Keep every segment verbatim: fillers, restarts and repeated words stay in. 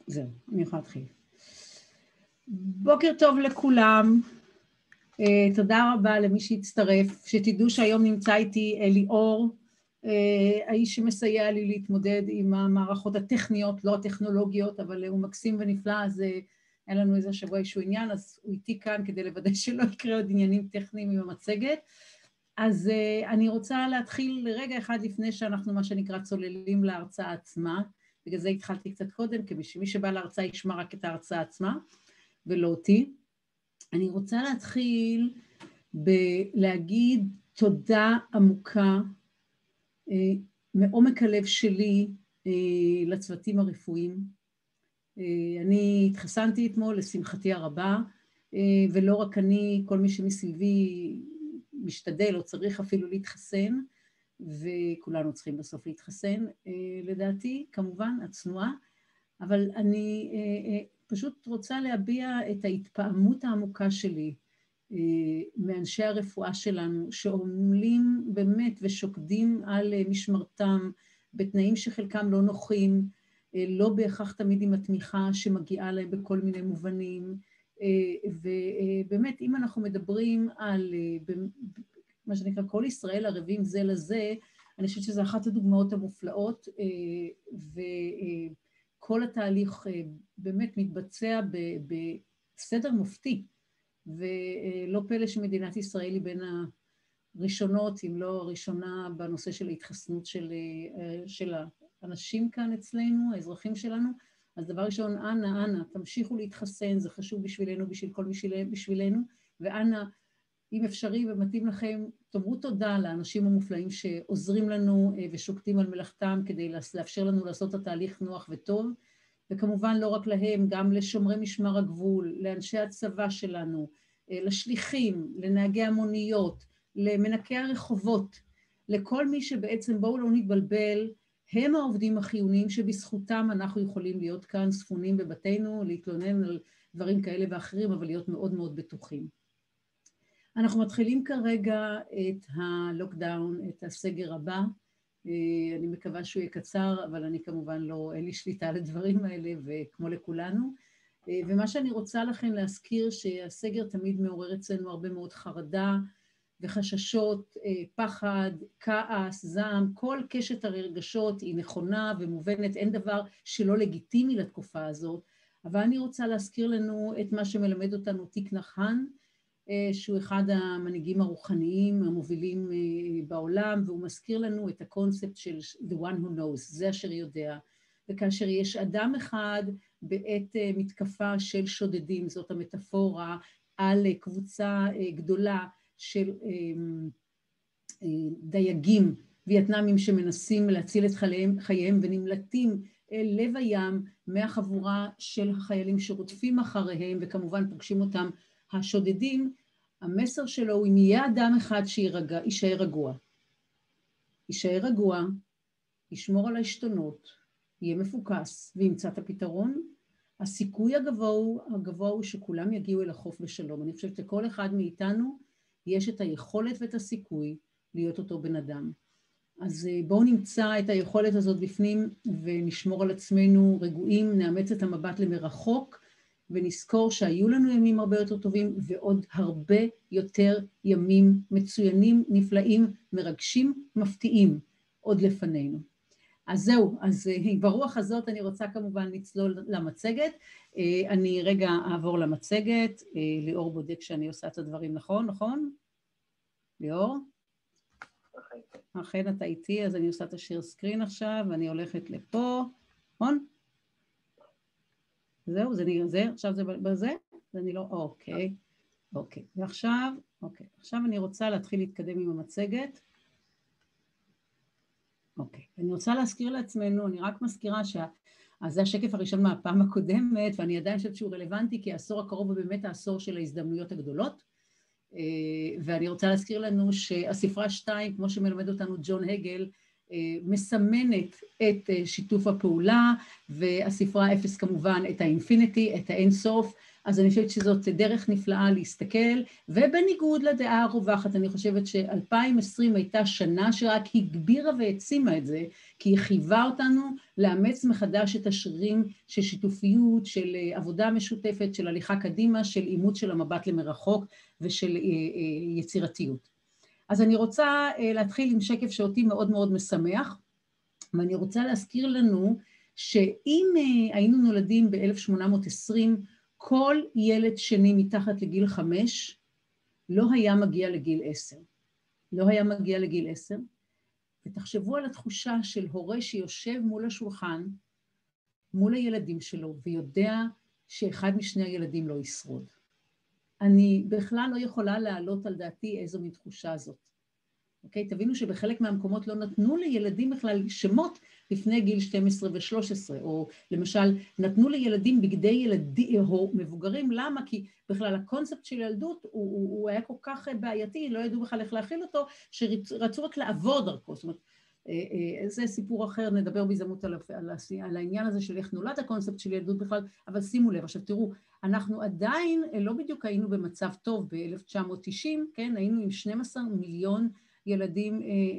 זהו, אני יכולה להתחיל. בוקר טוב לכולם, uh, תודה רבה למי שהצטרף, שתדעו שהיום נמצא איתי ליאור, uh, האיש שמסייע לי להתמודד עם המערכות הטכניות, לא הטכנולוגיות, אבל הוא מקסים ונפלא, אז uh, אין לנו איזה שבוע איזשהו עניין, אז הוא איתי כאן כדי לוודא שלא יקרה עוד עניינים טכניים עם המצגת. אז uh, אני רוצה להתחיל לרגע אחד לפני שאנחנו מה שנקרא צוללים להרצאה עצמה, בגלל זה התחלתי קצת קודם, כי מי שבא להרצאה ישמע רק את ההרצאה עצמה, ולא אותי. אני רוצה להתחיל בלהגיד תודה עמוקה, אה, מעומק הלב שלי, אה, לצוותים הרפואיים. אה, אני התחסנתי אתמול, לשמחתי הרבה, אה, ולא רק אני, כל מי שמסביבי משתדל או צריך אפילו להתחסן, וכולנו צריכים בסוף להתחסן, לדעתי, כמובן, הצנועה, אבל אני פשוט רוצה להביע את ההתפעמות העמוקה שלי מאנשי הרפואה שלנו, שעומלים באמת ושוקדים על משמרתם, בתנאים שחלקם לא נוחים, לא בהכרח תמיד עם התמיכה שמגיעה להם בכל מיני מובנים, ובאמת, אם אנחנו מדברים על מה שנקרא, כל ישראל ערבים זה לזה, אני חושבת שזו אחת הדוגמאות המופלאות, וכל התהליך באמת מתבצע בסדר מופתי, ולא פלא שמדינת ישראל היא בין הראשונות, אם לא הראשונה, בנושא של ההתחסנות של, של האנשים כאן אצלנו, האזרחים שלנו. אז דבר ראשון, אנא, אנא, תמשיכו להתחסן, זה חשוב בשבילנו, בשביל כל בשבילנו, ואנא, אם אפשרי ומתאים לכם, תאמרו תודה לאנשים המופלאים שעוזרים לנו ושוקטים על מלאכתם כדי לאפשר לנו לעשות את התהליך נוח וטוב, וכמובן לא רק להם, גם לשומרי משמר הגבול, לאנשי הצבא שלנו, לשליחים, לנהגי המוניות, למנקי הרחובות, לכל מי שבעצם, בואו לא נתבלבל, הם העובדים החיוניים שבזכותם אנחנו יכולים להיות כאן ספונים בבתינו, להתלונן על דברים כאלה ואחרים, אבל להיות מאוד מאוד בטוחים. אנחנו מתחילים כרגע את הלוקדאון, את הסגר הבא. אני מקווה שהוא יהיה קצר, אבל אני כמובן לא, אין לי שליטה על הדברים האלה, וכמו לכולנו. ומה שאני רוצה לכם להזכיר, שהסגר תמיד מעורר אצלנו הרבה מאוד חרדה וחששות, פחד, כעס, זעם, כל קשת הרגשות היא נכונה ומובנת, אין דבר שלא לגיטימי לתקופה הזאת, אבל אני רוצה להזכיר לנו את מה שמלמד אותנו תיק נחן, שהוא אחד המנהיגים הרוחניים המובילים בעולם, והוא מזכיר לנו את הקונספט של the one who knows, זה אשר יודע, וכאשר יש אדם אחד בעת מתקפה של שודדים, זאת המטאפורה, על קבוצה גדולה של דייגים וייטנאמים שמנסים להציל את חייהם, חייהם ונמלטים אל לב הים מהחבורה של החיילים שרודפים אחריהם, וכמובן פוגשים אותם השודדים, המסר שלו הוא אם יהיה אדם אחד שירגע, יישאר רגוע. יישאר רגוע, ישמור על העשתונות, יהיה מפוקס וימצא את הפתרון, הסיכוי הגבוה הוא, הגבוה הוא שכולם יגיעו אל החוף בשלום. אני חושבת שכל אחד מאיתנו יש את היכולת ואת הסיכוי להיות אותו בן אדם. אז בואו נמצא את היכולת הזאת בפנים ונשמור על עצמנו רגועים, נאמץ את המבט למרחוק, ונזכור שהיו לנו ימים הרבה יותר טובים, ועוד הרבה יותר ימים מצוינים, נפלאים, מרגשים, מפתיעים, עוד לפנינו. אז זהו, אז ברוח הזאת אני רוצה כמובן לצלול למצגת. אני רגע אעבור למצגת, ליאור בודק שאני עושה את הדברים נכון, נכון? ליאור? אכן אתה איתי, אז אני עושה את השיר סקרין עכשיו, ואני הולכת לפה, נכון? זהו, זה נראה, זה, עכשיו זה בזה, אני לא, אוקיי, אוקיי, ועכשיו, אוקיי, עכשיו אני רוצה להתחיל להתקדם עם המצגת. אוקיי, אני רוצה להזכיר לעצמנו, אני רק מזכירה שה... אז זה השקף הראשון מהפעם הקודמת, ואני עדיין חושבת שהוא רלוונטי, כי העשור הקרוב הוא באמת העשור של ההזדמנויות הגדולות, ואני רוצה להזכיר לנו שהספרה שתיים, כמו שמלמד אותנו ג'ון הגל, מסמנת את שיתוף הפעולה, והספרה אפס כמובן את האינפיניטי, את האינסוף, אז אני חושבת שזאת דרך נפלאה להסתכל, ובניגוד לדעה הרווחת, אני חושבת ש-אלפיים ועשרים הייתה שנה שרק הגבירה והעצימה את זה, כי היא חייבה אותנו לאמץ מחדש את השרירים של שיתופיות, של עבודה משותפת, של הליכה קדימה, של אימות של המבט למרחוק ושל יצירתיות. אז אני רוצה להתחיל עם שקף שאותי מאוד מאוד משמח, ואני רוצה להזכיר לנו שאם היינו נולדים ב-אלף שמונה מאות ועשרים, כל ילד שני מתחת לגיל חמש לא היה מגיע לגיל עשר. לא היה מגיע לגיל עשר, ותחשבו על התחושה של הורה שיושב מול השולחן, מול הילדים שלו, ויודע שאחד משני הילדים לא ישרוד. אני בכלל לא יכולה להעלות על דעתי איזו מין תחושה זאת. אוקיי? תבינו שבחלק מהמקומות לא נתנו לילדים בכלל שמות לפני גיל שתים עשרה ו-שלוש עשרה, או למשל נתנו לילדים בגדי ילדים או מבוגרים, למה? כי בכלל הקונספט של ילדות הוא, הוא, הוא היה כל כך בעייתי, לא ידעו בכלל איך להכיל אותו, שרצו רק לעבור דרכו. זאת אומרת, זה סיפור אחר, נדבר בהזדמנות על, על, על העניין הזה של איך נולד הקונספט של ילדות בכלל, אבל שימו לב, עכשיו תראו, אנחנו עדיין לא בדיוק היינו במצב טוב ב-אלף תשע מאות תשעים, כן? היינו עם שנים עשר מיליון ילדים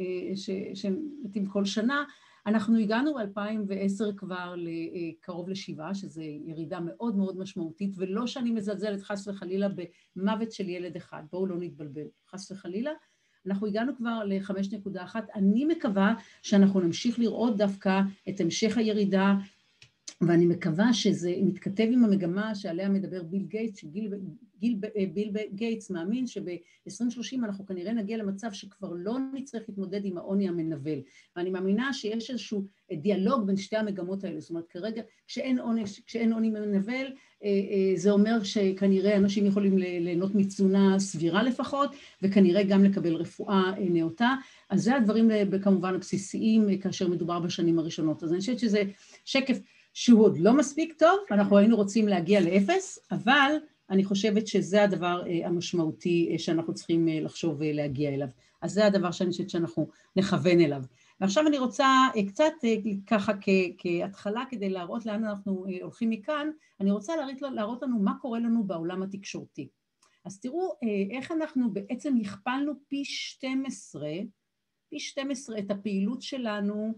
שמתים כל שנה, אנחנו הגענו ב-אלפיים ועשר כבר לקרוב לשבעה, שזה ירידה מאוד מאוד משמעותית, ולא שאני מזלזלת חס וחלילה במוות של ילד אחד, בואו לא נתבלבל, חס וחלילה, אנחנו הגענו כבר ל-חמש נקודה אחת, אני מקווה שאנחנו נמשיך לראות דווקא את המשך הירידה, ואני מקווה שזה מתכתב עם המגמה שעליה מדבר ביל גייטס, שגיל גיל, ביל גייטס מאמין שב-עשרים שלושים אנחנו כנראה נגיע למצב שכבר לא נצטרך להתמודד עם העוני המנבל, ואני מאמינה שיש איזשהו דיאלוג בין שתי המגמות האלה, זאת אומרת כרגע כשאין עוני, כשאין עוני מנבל, זה אומר שכנראה אנשים יכולים ליהנות מתזונה סבירה לפחות, וכנראה גם לקבל רפואה נאותה, אז זה הדברים כמובן הבסיסיים כאשר מדובר בשנים הראשונות, אז אני חושבת שזה שקף שהוא עוד לא מספיק טוב, אנחנו היינו רוצים להגיע לאפס, אבל אני חושבת שזה הדבר המשמעותי שאנחנו צריכים לחשוב להגיע אליו. אז זה הדבר שאני חושבת שאנחנו נכוון אליו. ועכשיו אני רוצה קצת ככה כהתחלה כדי להראות לאן אנחנו הולכים מכאן, אני רוצה להראות, להראות לנו מה קורה לנו בעולם התקשורתי. אז תראו איך אנחנו בעצם הכפלנו פי שתים עשרה, פי שתים עשרה את הפעילות שלנו,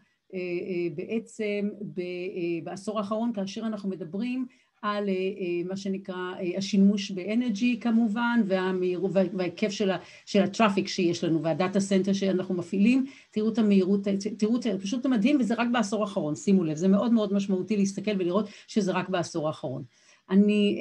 בעצם בעשור האחרון, כאשר אנחנו מדברים על מה שנקרא השימוש באנרגי כמובן, וההיקף של הטראפיק שיש לנו, והדאטה סנטר שאנחנו מפעילים, תראו את המהירות, תראו את זה, פשוט מדהים, וזה רק בעשור האחרון, שימו לב, זה מאוד מאוד משמעותי להסתכל ולראות שזה רק בעשור האחרון. אני,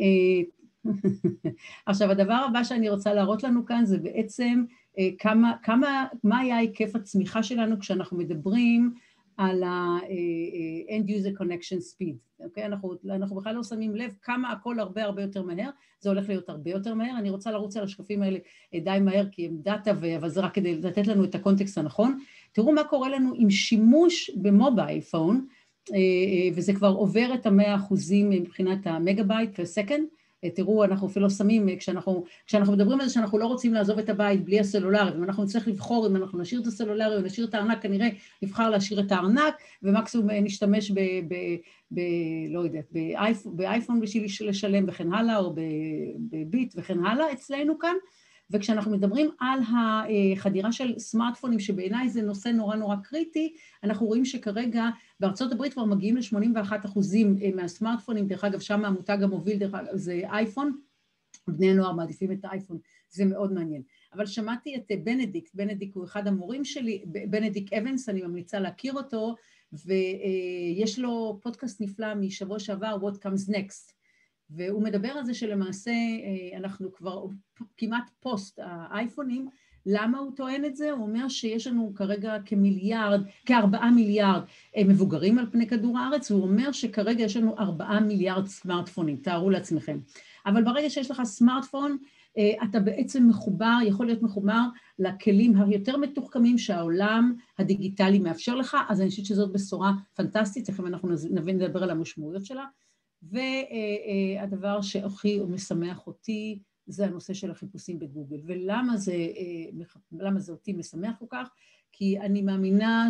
עכשיו הדבר הבא שאני רוצה להראות לנו כאן זה בעצם כמה, כמה, מה היה היקף הצמיחה שלנו כשאנחנו מדברים על ה-end user connection speed, אוקיי? אנחנו, אנחנו בכלל לא שמים לב כמה הכל הרבה הרבה יותר מהר, זה הולך להיות הרבה יותר מהר, אני רוצה לרוץ על השקפים האלה די מהר כי הם דאטה, אבל זה רק כדי לתת לנו את הקונטקסט הנכון, תראו מה קורה לנו עם שימוש במובייל פון, וזה כבר עובר את המאה אחוזים מבחינת המגה-בייט פר סקנד, תראו, אנחנו אפילו שמים, כשאנחנו, כשאנחנו מדברים על זה שאנחנו לא רוצים לעזוב את הבית בלי הסלולרי, ואנחנו נצטרך לבחור אם אנחנו נשאיר את הסלולרי או נשאיר את הארנק, כנראה נבחר להשאיר את הארנק, ומקסימום נשתמש ב, ב, ב, לא יודעת, באייפון, באייפון בשביל לשלם וכן הלאה, או בביט וכן הלאה, אצלנו כאן, וכשאנחנו מדברים על החדירה של סמארטפונים, שבעיניי זה נושא נורא נורא קריטי, אנחנו רואים שכרגע בארצות הברית כבר מגיעים ל-שמונים ואחד אחוזים מהסמארטפונים, דרך אגב שם המותג המוביל דרך אגב זה אייפון, בני הנוער מעדיפים את האייפון, זה מאוד מעניין. אבל שמעתי את בנדיקט, בנדיקט הוא אחד המורים שלי, בנדיקט אבנס, אני ממליצה להכיר אותו, ויש לו פודקאסט נפלא משבוע שעבר, What Comes Next, והוא מדבר על זה שלמעשה אנחנו כבר כמעט פוסט האייפונים, למה הוא טוען את זה? הוא אומר שיש לנו כרגע כמיליארד, כארבעה מיליארד מבוגרים על פני כדור הארץ, והוא אומר שכרגע יש לנו ארבעה מיליארד סמארטפונים, תארו לעצמכם. אבל ברגע שיש לך סמארטפון, אתה בעצם מחובר, יכול להיות מחובר לכלים היותר מתוחכמים שהעולם הדיגיטלי מאפשר לך, אז אני חושבת שזאת בשורה פנטסטית, תכף אנחנו נבין לדבר על המשמעויות שלה, והדבר שהכי משמח אותי, זה הנושא של החיפושים בגוגל, ולמה זה, למה זה אותי משמח כל כך? כי אני מאמינה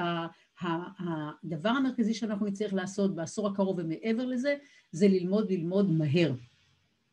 שהדבר המרכזי שאנחנו נצטרך לעשות בעשור הקרוב ומעבר לזה, זה ללמוד ללמוד מהר.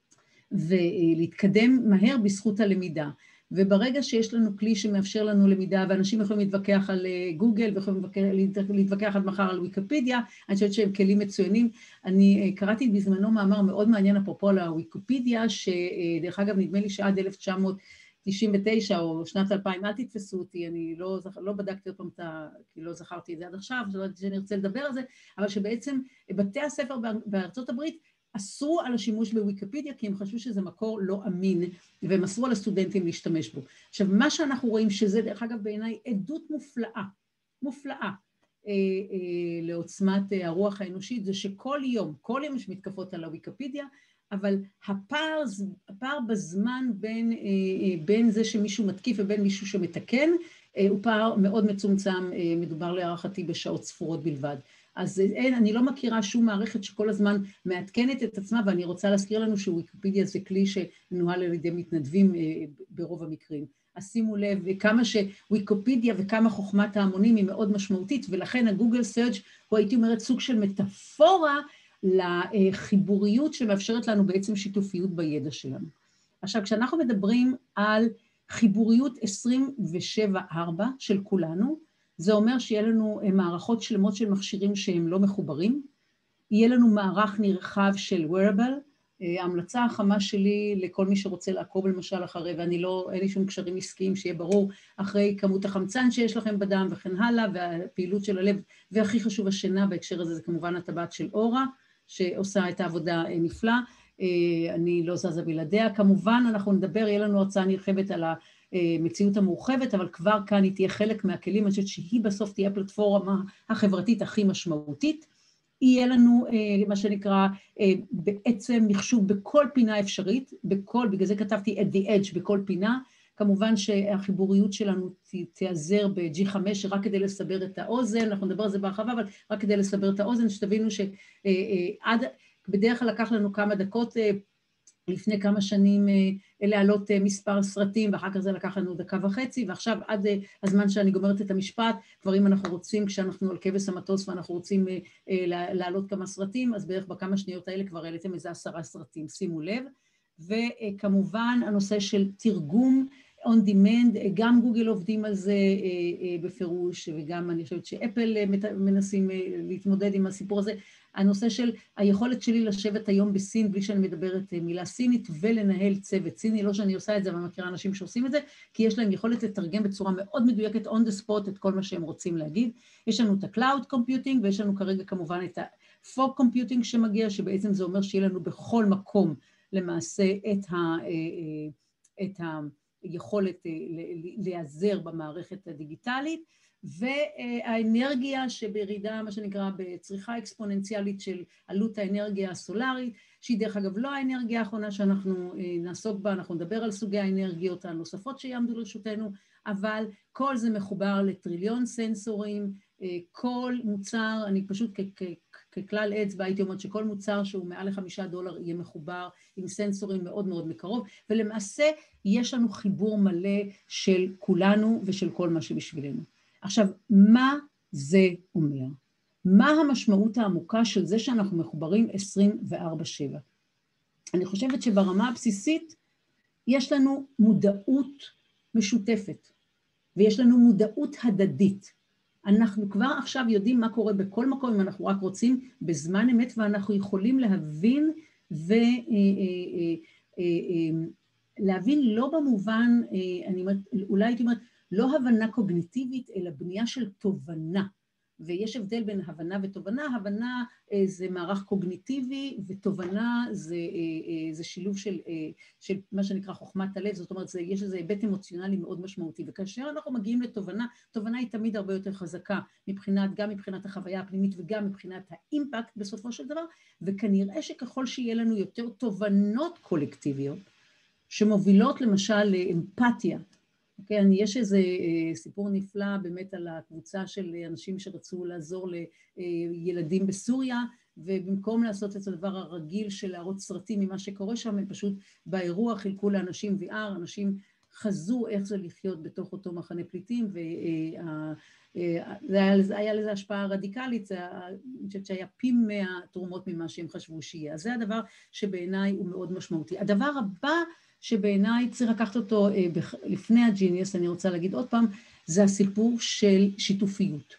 ולהתקדם מהר בזכות הלמידה. וברגע שיש לנו כלי שמאפשר לנו למידה, ואנשים יכולים להתווכח על גוגל, ויכולים להתווכח עד מחר על ויקיפדיה, אני חושבת שהם כלים מצוינים. אני קראתי בזמנו מאמר מאוד מעניין אפרופו על הוויקיפדיה, שדרך אגב נדמה לי שעד אלף תשע מאות תשעים ותשע או שנת אלפיים, אל תתפסו אותי, אני לא, לא בדקתי אותם, כי לא זכרתי את זה עד עכשיו, שאני ארצה לדבר על זה, אבל שבעצם בתי הספר בארצות הברית, אסרו על השימוש בוויקיפדיה, כי הם חשבו שזה מקור לא אמין, והם אסרו על הסטודנטים להשתמש בו. עכשיו, מה שאנחנו רואים שזה, דרך אגב, בעיניי עדות מופלאה, מופלאה, אה, אה, לעוצמת הרוח האנושית, זה שכל יום, כל יום יש מתקפות על הוויקיפדיה, אבל הפער, הפער בזמן בין, אה, בין זה שמישהו מתקיף ובין מישהו שמתקן, אה, הוא פער מאוד מצומצם, אה, מדובר להערכתי בשעות ספורות בלבד. אז אין, אני לא מכירה שום מערכת שכל הזמן מעדכנת את עצמה, ואני רוצה להזכיר לנו שוויקיפדיה זה כלי שנוהל על ידי מתנדבים ברוב המקרים. אז שימו לב כמה שוויקיפדיה וכמה חוכמת ההמונים היא מאוד משמעותית, ולכן הגוגל סרצ' הוא הייתי אומרת סוג של מטאפורה לחיבוריות שמאפשרת לנו בעצם שיתופיות בידע שלנו. עכשיו, כשאנחנו מדברים על חיבוריות עשרים ושבע ארבע של כולנו, זה אומר שיהיה לנו מערכות שלמות של מכשירים שהם לא מחוברים, יהיה לנו מערך נרחב של wearable, ההמלצה החמה שלי לכל מי שרוצה לעקוב למשל אחרי, ואני לא, אין לי שום קשרים עסקיים שיהיה ברור, אחרי כמות החמצן שיש לכם בדם וכן הלאה, והפעילות של הלב, והכי חשוב השינה בהקשר הזה זה כמובן הטבעת של אורה, שעושה את העבודה נפלא, אני לא זזה בלעדיה, כמובן אנחנו נדבר, יהיה לנו הרצאה נרחבת על ה... מציאות המורחבת, אבל כבר כאן היא תהיה חלק מהכלים, אני חושבת שהיא בסוף תהיה הפלטפורמה החברתית הכי משמעותית. יהיה לנו מה שנקרא בעצם מחשוב בכל פינה אפשרית, בכל, בגלל זה כתבתי at the edge בכל פינה, כמובן שהחיבוריות שלנו תיעזר ב-ג'י חמש רק כדי לסבר את האוזן, אנחנו נדבר על זה בהרחבה, אבל רק כדי לסבר את האוזן, שתבינו שעד, בדרך כלל לקח לנו כמה דקות, לפני כמה שנים להעלות מספר סרטים, ואחר כך זה לקח לנו דקה וחצי, ועכשיו עד הזמן שאני גומרת את המשפט, כבר אם אנחנו רוצים, כשאנחנו על כבש המטוס ואנחנו רוצים להעלות כמה סרטים, אז בערך בכמה שניות האלה כבר העליתם איזה עשרה סרטים, שימו לב. וכמובן הנושא של תרגום on demand, גם גוגל עובדים על זה בפירוש, וגם אני חושבת שאפל מנסים להתמודד עם הסיפור הזה, הנושא של היכולת שלי לשבת היום בסין בלי שאני מדברת מילה סינית ולנהל צוות סיני, לא שאני עושה את זה, אבל מכירה אנשים שעושים את זה, כי יש להם יכולת לתרגם בצורה מאוד מדויקת on the spot את כל מה שהם רוצים להגיד. יש לנו את ה-Cloud Computing ויש לנו כרגע כמובן את ה-Fog Computing שמגיע, שבעצם זה אומר שיהיה לנו בכל מקום למעשה את ה... את ה יכולת להיעזר במערכת הדיגיטלית, והאנרגיה שבירידה, מה שנקרא, בצריכה אקספוננציאלית של עלות האנרגיה הסולרית, שהיא דרך אגב לא האנרגיה האחרונה שאנחנו נעסוק בה, אנחנו נדבר על סוגי האנרגיות הנוספות שיעמדו לרשותנו, אבל כל זה מחובר לטריליון סנסורים, כל מוצר, אני פשוט ככלל אצבע הייתי אומרת שכל מוצר שהוא מעל לחמישה דולר יהיה מחובר עם סנסורים מאוד מאוד מקרוב, ולמעשה יש לנו חיבור מלא של כולנו ושל כל מה שבשבילנו. עכשיו, מה זה אומר? מה המשמעות העמוקה של זה שאנחנו מחוברים עשרים וארבע שבע? אני חושבת שברמה הבסיסית יש לנו מודעות משותפת, ויש לנו מודעות הדדית. אנחנו כבר עכשיו יודעים מה קורה בכל מקום, אם אנחנו רק רוצים בזמן אמת, ואנחנו יכולים להבין, ולהבין לא במובן, אני אומרת, אולי הייתי אומרת, לא הבנה קוגניטיבית, אלא בנייה של תובנה. ויש הבדל בין הבנה ותובנה, הבנה זה מערך קוגניטיבי, ותובנה זה, זה שילוב של, של מה שנקרא חוכמת הלב, זאת אומרת, זה, יש איזה היבט אמוציונלי מאוד משמעותי, וכאשר אנחנו מגיעים לתובנה, תובנה היא תמיד הרבה יותר חזקה, מבחינת, גם מבחינת החוויה הפנימית, וגם מבחינת האימפקט בסופו של דבר, וכנראה שככל שיהיה לנו יותר תובנות קולקטיביות, שמובילות למשל לאמפתיה, Okay, אני, יש איזה סיפור נפלא באמת על הקבוצה של אנשים שרצו לעזור לילדים בסוריה, ובמקום לעשות את הדבר הרגיל של להראות סרטים ממה שקורה שם, הם פשוט באירוע חילקו לאנשים וי אר, אנשים חזו איך זה לחיות בתוך אותו מחנה פליטים, וזה היה לזה השפעה רדיקלית, אני חושבת שהיה פי מאה תרומות ממה שהם חשבו שיהיה. אז זה הדבר שבעיניי הוא מאוד משמעותי. הדבר הבא שבעיניי צריך לקחת אותו לפני הג'יניוס, אני רוצה להגיד עוד פעם, זה הסיפור של שיתופיות.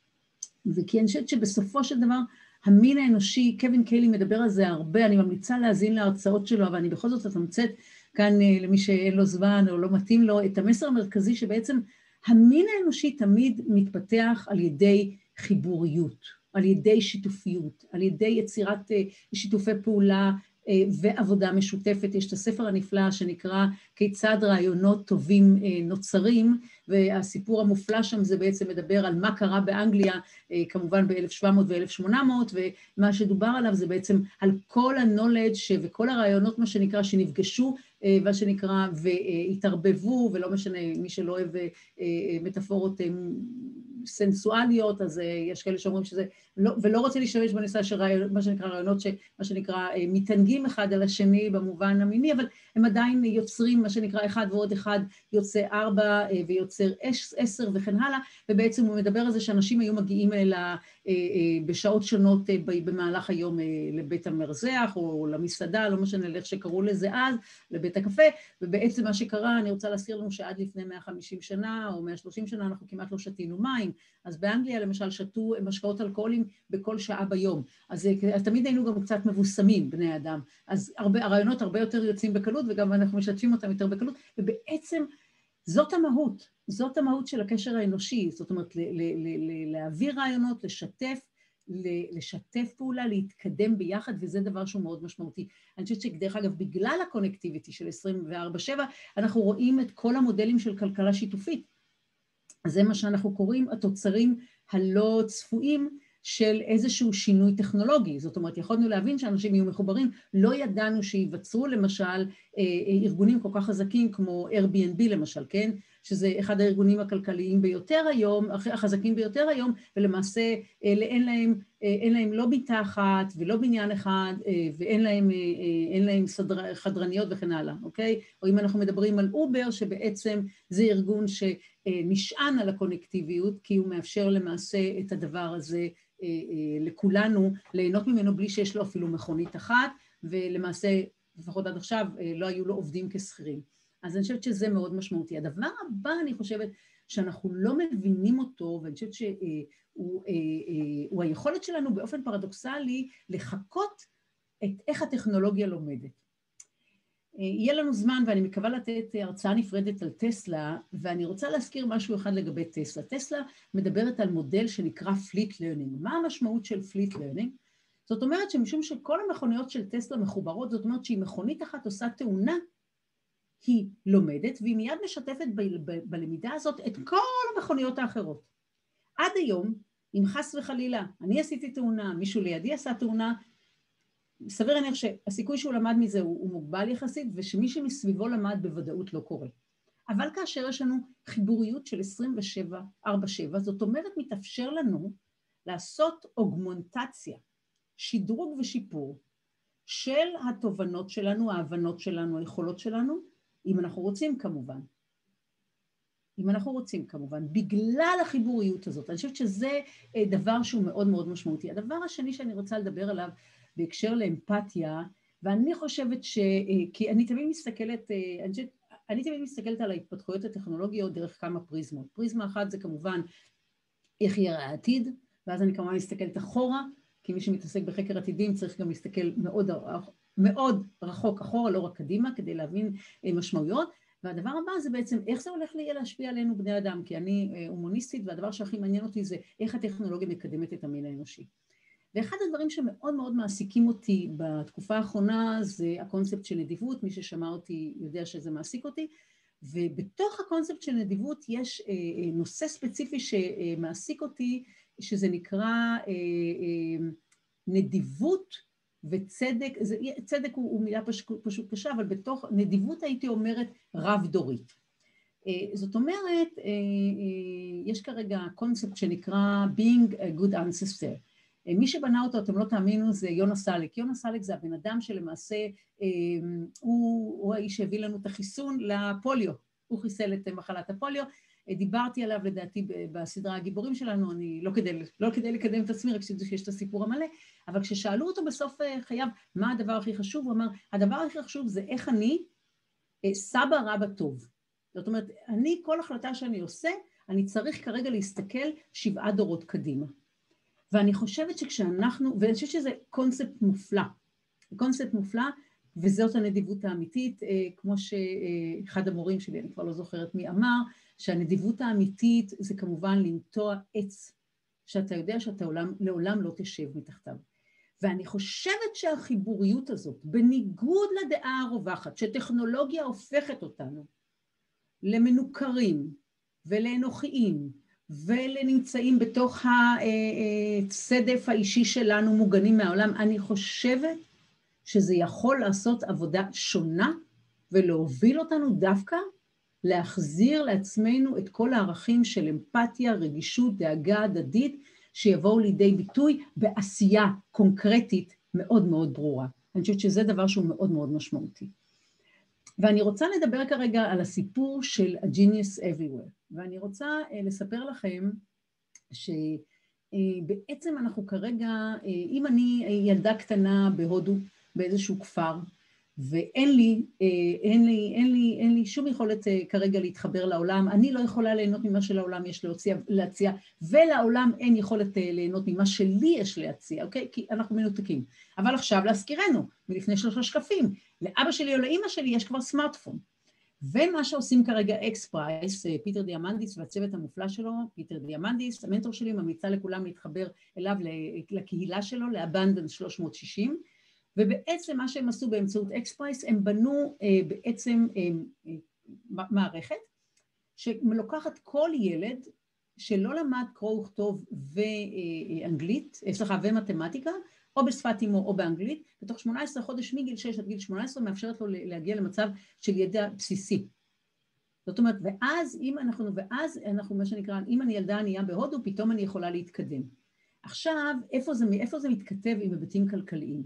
וכי אני חושבת שבסופו של דבר, המין האנושי, קווין קיילי מדבר על זה הרבה, אני ממליצה להאזין להרצאות שלו, אבל אני בכל זאת אתמצת כאן למי שאין לו זמן או לא מתאים לו, את המסר המרכזי שבעצם המין האנושי תמיד מתפתח על ידי חיבוריות, על ידי שיתופיות, על ידי יצירת שיתופי פעולה ועבודה משותפת. יש את הספר הנפלא שנקרא כיצד רעיונות טובים נוצרים, והסיפור המופלא שם זה בעצם מדבר על מה קרה באנגליה, כמובן ב-אלף שבע מאות ו-אלף שמונה מאות, ומה שדובר עליו זה בעצם על כל ה-knowledge וכל הרעיונות, מה שנקרא, שנפגשו, מה שנקרא, והתערבבו, ולא משנה, מי שלא אוהב מטאפורות סנסואליות, אז יש כאלה שאומרים שזה, לא, ולא רוצה להשתמש בניסה של רעיונות, מה שנקרא רעיונות, מה שנקרא מתענגים אחד על השני במובן המיני, אבל הם עדיין יוצרים, מה שנקרא אחד ועוד אחד יוצא ארבע ויוצר עשר וכן הלאה, ובעצם הוא מדבר על זה שאנשים היו מגיעים אלה בשעות שונות במהלך היום לבית המרזח או למסעדה, לא משנה איך שקראו לזה אז, לבית הקפה, ובעצם מה שקרה, אני רוצה להזכיר לנו שעד לפני מאה וחמישים שנה או מאה ושלושים שנה אנחנו כמעט לא שתינו מים, אז באנגליה למשל שתו משקאות אלכוהולים בכל שעה ביום, אז, אז תמיד היינו גם קצת מבוסמים בני אדם, אז הרבה, הרעיונות הרבה יותר יוצאים בקלות וגם אנחנו משתפים אותם יותר בקלות, ובעצם זאת המהות, זאת המהות של הקשר האנושי, זאת אומרת ל- ל- ל- ל- להעביר רעיונות, לשתף, לשתף פעולה, להתקדם ביחד, וזה דבר שהוא מאוד משמעותי. אני חושבת שדרך אגב, בגלל הקונקטיביטי של עשרים וארבע שבע, אנחנו רואים את כל המודלים של כלכלה שיתופית. אז זה מה שאנחנו קוראים התוצרים הלא צפויים של איזשהו שינוי טכנולוגי. זאת אומרת, יכולנו להבין שאנשים יהיו מחוברים, לא ידענו שיווצרו למשל ארגונים כל כך חזקים כמו Airbnb למשל, כן? שזה אחד הארגונים הכלכליים ביותר היום, החזקים ביותר היום, ולמעשה אין להם, אין להם לא ביטה אחת ולא בניין אחד, ואין להם, אין להם סדר, חדרניות וכן הלאה, אוקיי? או אם אנחנו מדברים על אובר, שבעצם זה ארגון שנשען על הקונקטיביות, כי הוא מאפשר למעשה את הדבר הזה לכולנו, ליהנות ממנו בלי שיש לו אפילו מכונית אחת, ולמעשה, לפחות עד עכשיו, לא היו לו עובדים כשכירים. אז אני חושבת שזה מאוד משמעותי. הדבר הבא, אני חושבת, שאנחנו לא מבינים אותו, ואני חושבת שהוא הוא היכולת שלנו באופן פרדוקסלי לחכות את איך הטכנולוגיה לומדת. יהיה לנו זמן, ואני מקווה לתת הרצאה נפרדת על טסלה, ואני רוצה להזכיר משהו אחד לגבי טסלה. טסלה מדברת על מודל שנקרא Fleet Learning. מה המשמעות של Fleet Learning? זאת אומרת שמשום שכל המכוניות של טסלה מחוברות, זאת אומרת שהיא מכונית אחת עושה תאונה, היא לומדת, והיא מיד משתפת ב- ב- בלמידה הזאת את כל המכוניות האחרות. עד היום, אם חס וחלילה, אני עשיתי תאונה, מישהו לידי עשה תאונה, סביר להניח שהסיכוי שהוא למד מזה הוא, הוא מוגבל יחסית, ושמי שמסביבו למד בוודאות לא קורה. אבל כאשר יש לנו חיבוריות של עשרים ושבע ארבע שבע, זאת אומרת מתאפשר לנו לעשות אוגמנטציה, שדרוג ושיפור, של התובנות שלנו, ההבנות שלנו, היכולות שלנו, אם אנחנו רוצים כמובן. אם אנחנו רוצים כמובן, בגלל החיבוריות הזאת. אני חושבת שזה דבר שהוא מאוד מאוד משמעותי. הדבר השני שאני רוצה לדבר עליו בהקשר לאמפתיה, ואני חושבת ש... כי אני תמיד מסתכלת, אני, חושבת, אני תמיד מסתכלת על ההתפתחויות הטכנולוגיות דרך כמה פריזמות. פריזמה אחת זה כמובן איך יראה העתיד, ואז אני כמובן מסתכלת אחורה, כי מי שמתעסק בחקר עתידים צריך גם להסתכל מאוד, מאוד רחוק אחורה, לא רק קדימה, כדי להבין משמעויות. והדבר הבא זה בעצם איך זה הולך להשפיע עלינו בני אדם, כי אני הומניסטית, והדבר שהכי מעניין אותי זה איך הטכנולוגיה מקדמת את המין האנושי. ואחד הדברים שמאוד מאוד מעסיקים אותי בתקופה האחרונה זה הקונספט של נדיבות, מי ששמע אותי יודע שזה מעסיק אותי, ובתוך הקונספט של נדיבות יש נושא ספציפי שמעסיק אותי, שזה נקרא נדיבות וצדק, צדק הוא, הוא מילה פשוט, פשוט קשה, אבל בתוך נדיבות הייתי אומרת רב דורית. זאת אומרת, יש כרגע קונספט שנקרא being a good ancestor. מי שבנה אותו, אתם לא תאמינו, זה יונה סאלק. יונה סאלק זה הבן אדם שלמעשה, הוא, הוא האיש שהביא לנו את החיסון לפוליו. הוא חיסל את מחלת הפוליו, דיברתי עליו לדעתי בסדרה הגיבורים שלנו, אני לא כדי, לא כדי לקדם את עצמי, רק שתדעו שיש את הסיפור המלא, אבל כששאלו אותו בסוף חייו, מה הדבר הכי חשוב, הוא אמר, הדבר הכי חשוב זה איך אני סבא רבא טוב. זאת אומרת, אני, כל החלטה שאני עושה, אני צריך כרגע להסתכל שבעה דורות קדימה. ואני חושבת שכשאנחנו, ואני חושבת שזה קונספט מופלא, קונספט מופלא, וזאת הנדיבות האמיתית, כמו שאחד המורים שלי, אני כבר לא זוכרת מי אמר, שהנדיבות האמיתית זה כמובן לנטוע עץ, שאתה יודע שאתה עולם, לעולם לא תשב מתחתיו. ואני חושבת שהחיבוריות הזאת, בניגוד לדעה הרווחת, שטכנולוגיה הופכת אותנו למנוכרים ולאנוכיים, ולנמצאים בתוך הצדף האישי שלנו מוגנים מהעולם, אני חושבת שזה יכול לעשות עבודה שונה, ולהוביל אותנו דווקא להחזיר לעצמנו את כל הערכים של אמפתיה, רגישות, דאגה הדדית, שיבואו לידי ביטוי בעשייה קונקרטית מאוד מאוד ברורה. אני חושבת שזה דבר שהוא מאוד מאוד משמעותי. ואני רוצה לדבר כרגע על הסיפור של A Genius Everywhere, ואני רוצה לספר לכם שבעצם אנחנו כרגע, אם אני ילדה קטנה בהודו, באיזשהו כפר, ואין לי, אין לי, אין לי, אין לי שום יכולת כרגע להתחבר לעולם, אני לא יכולה ליהנות ממה שלעולם יש להציע, להציע, ולעולם אין יכולת ליהנות ממה שלי יש להציע, אוקיי? כי אנחנו מנותקים. אבל עכשיו להזכירנו, מלפני שלושה שקפים, לאבא שלי או לאמא שלי יש כבר סמארטפון. ומה שעושים כרגע אקספרייס, פיטר דיאמנדיס והצוות המופלא שלו, פיטר דיאמנדיס, המנטור שלי, ממליצה לכולם להתחבר אליו, לקהילה שלו, לאבנדנס שלוש מאות שישים, ובעצם מה שהם עשו באמצעות אקספרייס, הם בנו אה, בעצם אה, אה, מערכת שמלוקחת כל ילד שלא למד קרוא וכתוב ואנגלית, סליחה, ומתמטיקה, או בשפת אמו או באנגלית, בתוך שמונה עשרה חודש מגיל שש עד גיל שמונה עשרה מאפשרת לו להגיע למצב של ידע בסיסי. זאת אומרת, ואז אם אנחנו, ואז אנחנו, מה שנקרא, אם אני ילדה ענייה בהודו, פתאום אני יכולה להתקדם. עכשיו, איפה זה, איפה זה מתכתב עם היבטים כלכליים?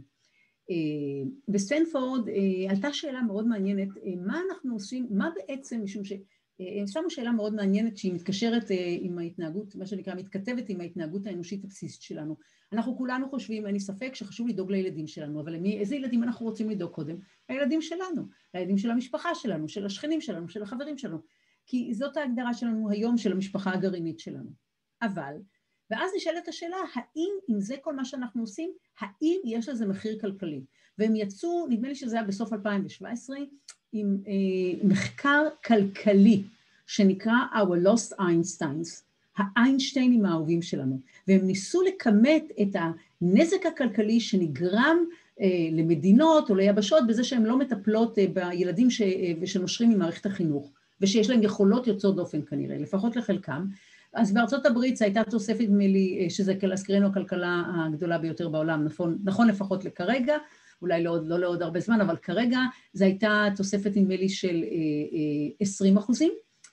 בסטנפורד עלתה שאלה מאוד מעניינת, מה אנחנו עושים, מה בעצם, משום ששמו שאלה מאוד מעניינת שהיא מתקשרת עם ההתנהגות, מה שנקרא, מתכתבת עם ההתנהגות האנושית הבסיסית שלנו. אנחנו כולנו חושבים, אין לי ספק, שחשוב לדאוג לילדים שלנו, אבל למי, איזה ילדים אנחנו רוצים לדאוג קודם? הילדים שלנו, הילדים של המשפחה שלנו, של השכנים שלנו, של החברים שלנו, כי זאת ההגדרה שלנו היום של המשפחה הגרעינית שלנו. אבל, ואז נשאלת השאלה, האם, אם זה כל מה שאנחנו עושים, האם יש לזה מחיר כלכלי? והם יצאו, נדמה לי שזה היה בסוף אלפיים שבע עשרה, עם אה, מחקר כלכלי, שנקרא Our Lost Einsteins, האיינשטיינים האהובים שלנו, והם ניסו לכמת את הנזק הכלכלי שנגרם אה, למדינות או ליבשות, בזה שהן לא מטפלות אה, בילדים ש, אה, שנושרים ממערכת החינוך, ושיש להם יכולות יוצאות דופן כנראה, לפחות לחלקם. אז בארצות הברית זו הייתה תוספת מילי, שזה להזכירנו הכלכלה הגדולה ביותר בעולם, נכון, נכון לפחות לכרגע, אולי לא, לא לעוד הרבה זמן, אבל כרגע זו הייתה תוספת מילי של עשרים אחוזים,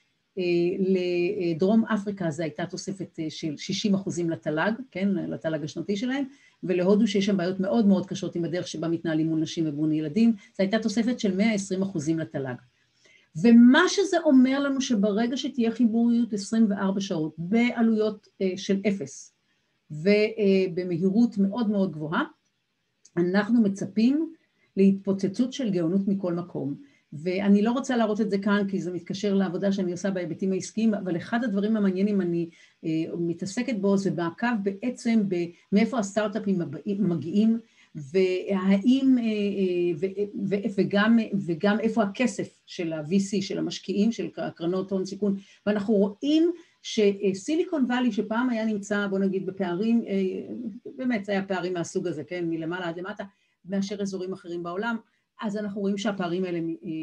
לדרום אפריקה זו הייתה תוספת של שישים אחוזים לתל"ג, כן, לתל"ג השנתי שלהם, ולהודו שיש שם בעיות מאוד מאוד קשות עם הדרך שבה מתנהלים מול נשים ובון ילדים, זו הייתה תוספת של מאה ועשרים אחוזים לתל"ג. ומה שזה אומר לנו שברגע שתהיה חיבוריות עשרים וארבע שעות בעלויות של אפס ובמהירות מאוד מאוד גבוהה, אנחנו מצפים להתפוצצות של גאונות מכל מקום. ואני לא רוצה להראות את זה כאן כי זה מתקשר לעבודה שאני עושה בהיבטים העסקיים, אבל אחד הדברים המעניינים אני מתעסקת בו זה מעקב בעצם מאיפה הסטארט-אפים מגיעים, והאם, וגם, וגם איפה הכסף של ה-וי סי, של המשקיעים, של קרנות הון סיכון, ואנחנו רואים שסיליקון ואלי שפעם היה נמצא, בוא נגיד, בפערים, באמת זה היה פערים מהסוג הזה, כן, מלמעלה עד למטה, מאשר אזורים אחרים בעולם, אז אנחנו רואים שהפערים האלה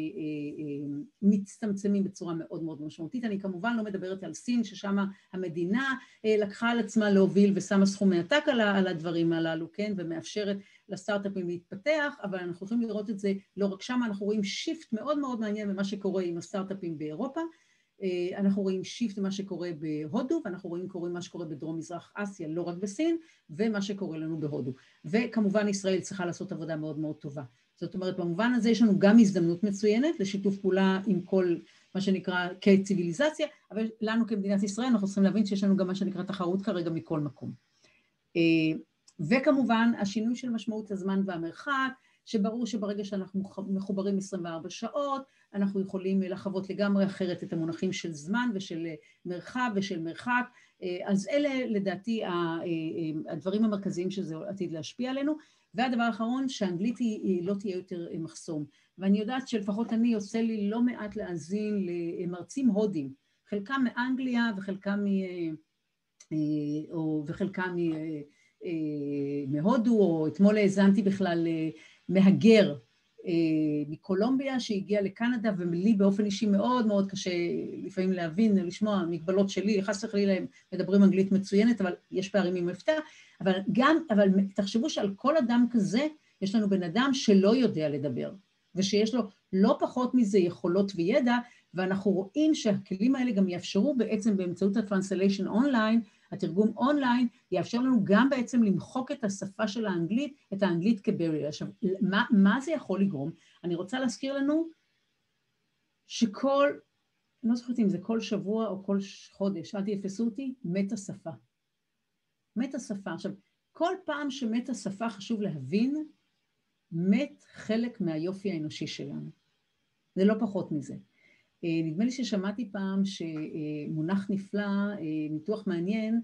מצטמצמים בצורה מאוד מאוד משמעותית. אני כמובן לא מדברת על סין, ששם המדינה לקחה על עצמה להוביל ושמה סכומי עתק על הדברים הללו, כן, ומאפשרת לסטארט-אפים להתפתח, אבל אנחנו יכולים לראות את זה לא רק שם, אנחנו רואים שיפט מאוד מאוד מעניין במה שקורה עם הסטארט-אפים באירופה, אנחנו רואים שיפט במה שקורה בהודו, ואנחנו רואים קוראים מה שקורה בדרום מזרח אסיה, לא רק בסין, ומה שקורה לנו בהודו. וכמובן ישראל צריכה לעשות עבודה מאוד מאוד טובה. זאת אומרת, במובן הזה יש לנו גם הזדמנות מצוינת לשיתוף פעולה עם כל מה שנקרא כציביליזציה, אבל לנו כמדינת ישראל אנחנו צריכים להבין שיש לנו גם מה שנקרא תחרות כרגע מכל מקום. וכמובן השינוי של משמעות הזמן והמרחק, שברור שברגע שאנחנו מחוברים עשרים וארבע שעות, אנחנו יכולים לחוות לגמרי אחרת את המונחים של זמן ושל מרחב ושל מרחק, אז אלה לדעתי הדברים המרכזיים שזה עתיד להשפיע עלינו, והדבר האחרון שהאנגלית היא לא תהיה יותר מחסום, ואני יודעת שלפחות אני עושה לי לא מעט להאזין למרצים הודים, חלקם מאנגליה וחלקם וחלקם מהודו, או אתמול האזנתי בכלל מהגר מקולומביה שהגיע לקנדה, ולי באופן אישי מאוד מאוד קשה לפעמים להבין, לשמוע מגבלות שלי, חס וחלילה הם מדברים אנגלית מצוינת, אבל יש פערים עם מבטא, אבל גם, אבל תחשבו שעל כל אדם כזה יש לנו בן אדם שלא יודע לדבר, ושיש לו לא פחות מזה יכולות וידע, ואנחנו רואים שהכלים האלה גם יאפשרו בעצם באמצעות הטרנסליישן אונליין, התרגום אונליין, יאפשר לנו גם בעצם למחוק את השפה של האנגלית, את האנגלית כברייר. עכשיו, מה, מה זה יכול לגרום? אני רוצה להזכיר לנו שכל, אני לא זוכרת אם זה כל שבוע או כל חודש, אל תתפסו אותי, מתה שפה. מתה שפה. עכשיו, כל פעם שמתה שפה חשוב להבין, מת חלק מהיופי האנושי שלנו. זה לא פחות מזה. נדמה לי ששמעתי פעם שמונח נפלא, ניתוח מעניין,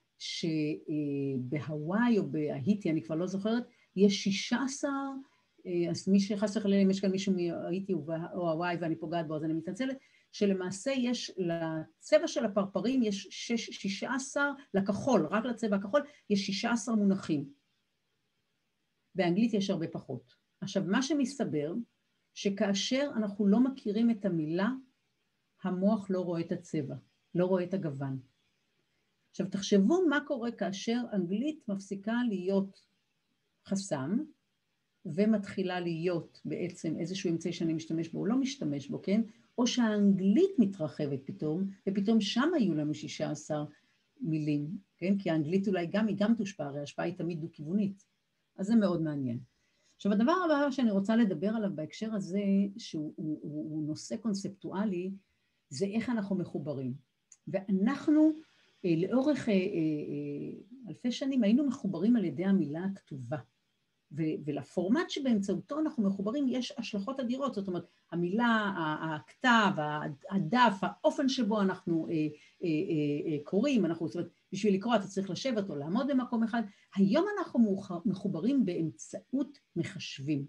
שבהוואי או בהאיטי, אני כבר לא זוכרת, יש שישה עשר, אז מי שחס וחלילה, אם יש כאן מישהו מהאיטי או הוואי ואני פוגעת בו, אז אני מתנצלת, שלמעשה יש לצבע של הפרפרים, יש שישה עשר, לכחול, רק לצבע הכחול, יש שישה עשר מונחים. באנגלית יש הרבה פחות. עכשיו, מה שמסתבר, שכאשר אנחנו לא מכירים את המילה, המוח לא רואה את הצבע, לא רואה את הגוון. עכשיו, תחשבו מה קורה כאשר אנגלית מפסיקה להיות חסם, ומתחילה להיות בעצם איזשהו אמצעי שאני משתמש בו, או לא משתמש בו, כן? או שהאנגלית מתרחבת פתאום, ופתאום שם היו לנו שישה עשר מילים, כן? כי האנגלית אולי גם, היא גם תושפע, הרי ההשפעה היא תמיד דו-כיוונית. אז זה מאוד מעניין. עכשיו, הדבר הבא שאני רוצה לדבר עליו בהקשר הזה, שהוא הוא, הוא, הוא נושא קונספטואלי, זה איך אנחנו מחוברים. ואנחנו, אה, לאורך אה, אה, אלפי שנים, היינו מחוברים על ידי המילה הכתובה. ו- ולפורמט שבאמצעותו אנחנו מחוברים, יש השלכות אדירות. זאת אומרת, המילה, הכתב, הדף, האופן שבו אנחנו אה, אה, אה, קוראים, אנחנו, זאת אומרת, בשביל לקרוא אתה צריך לשבת או לעמוד במקום אחד. היום אנחנו מחוברים באמצעות מחשבים.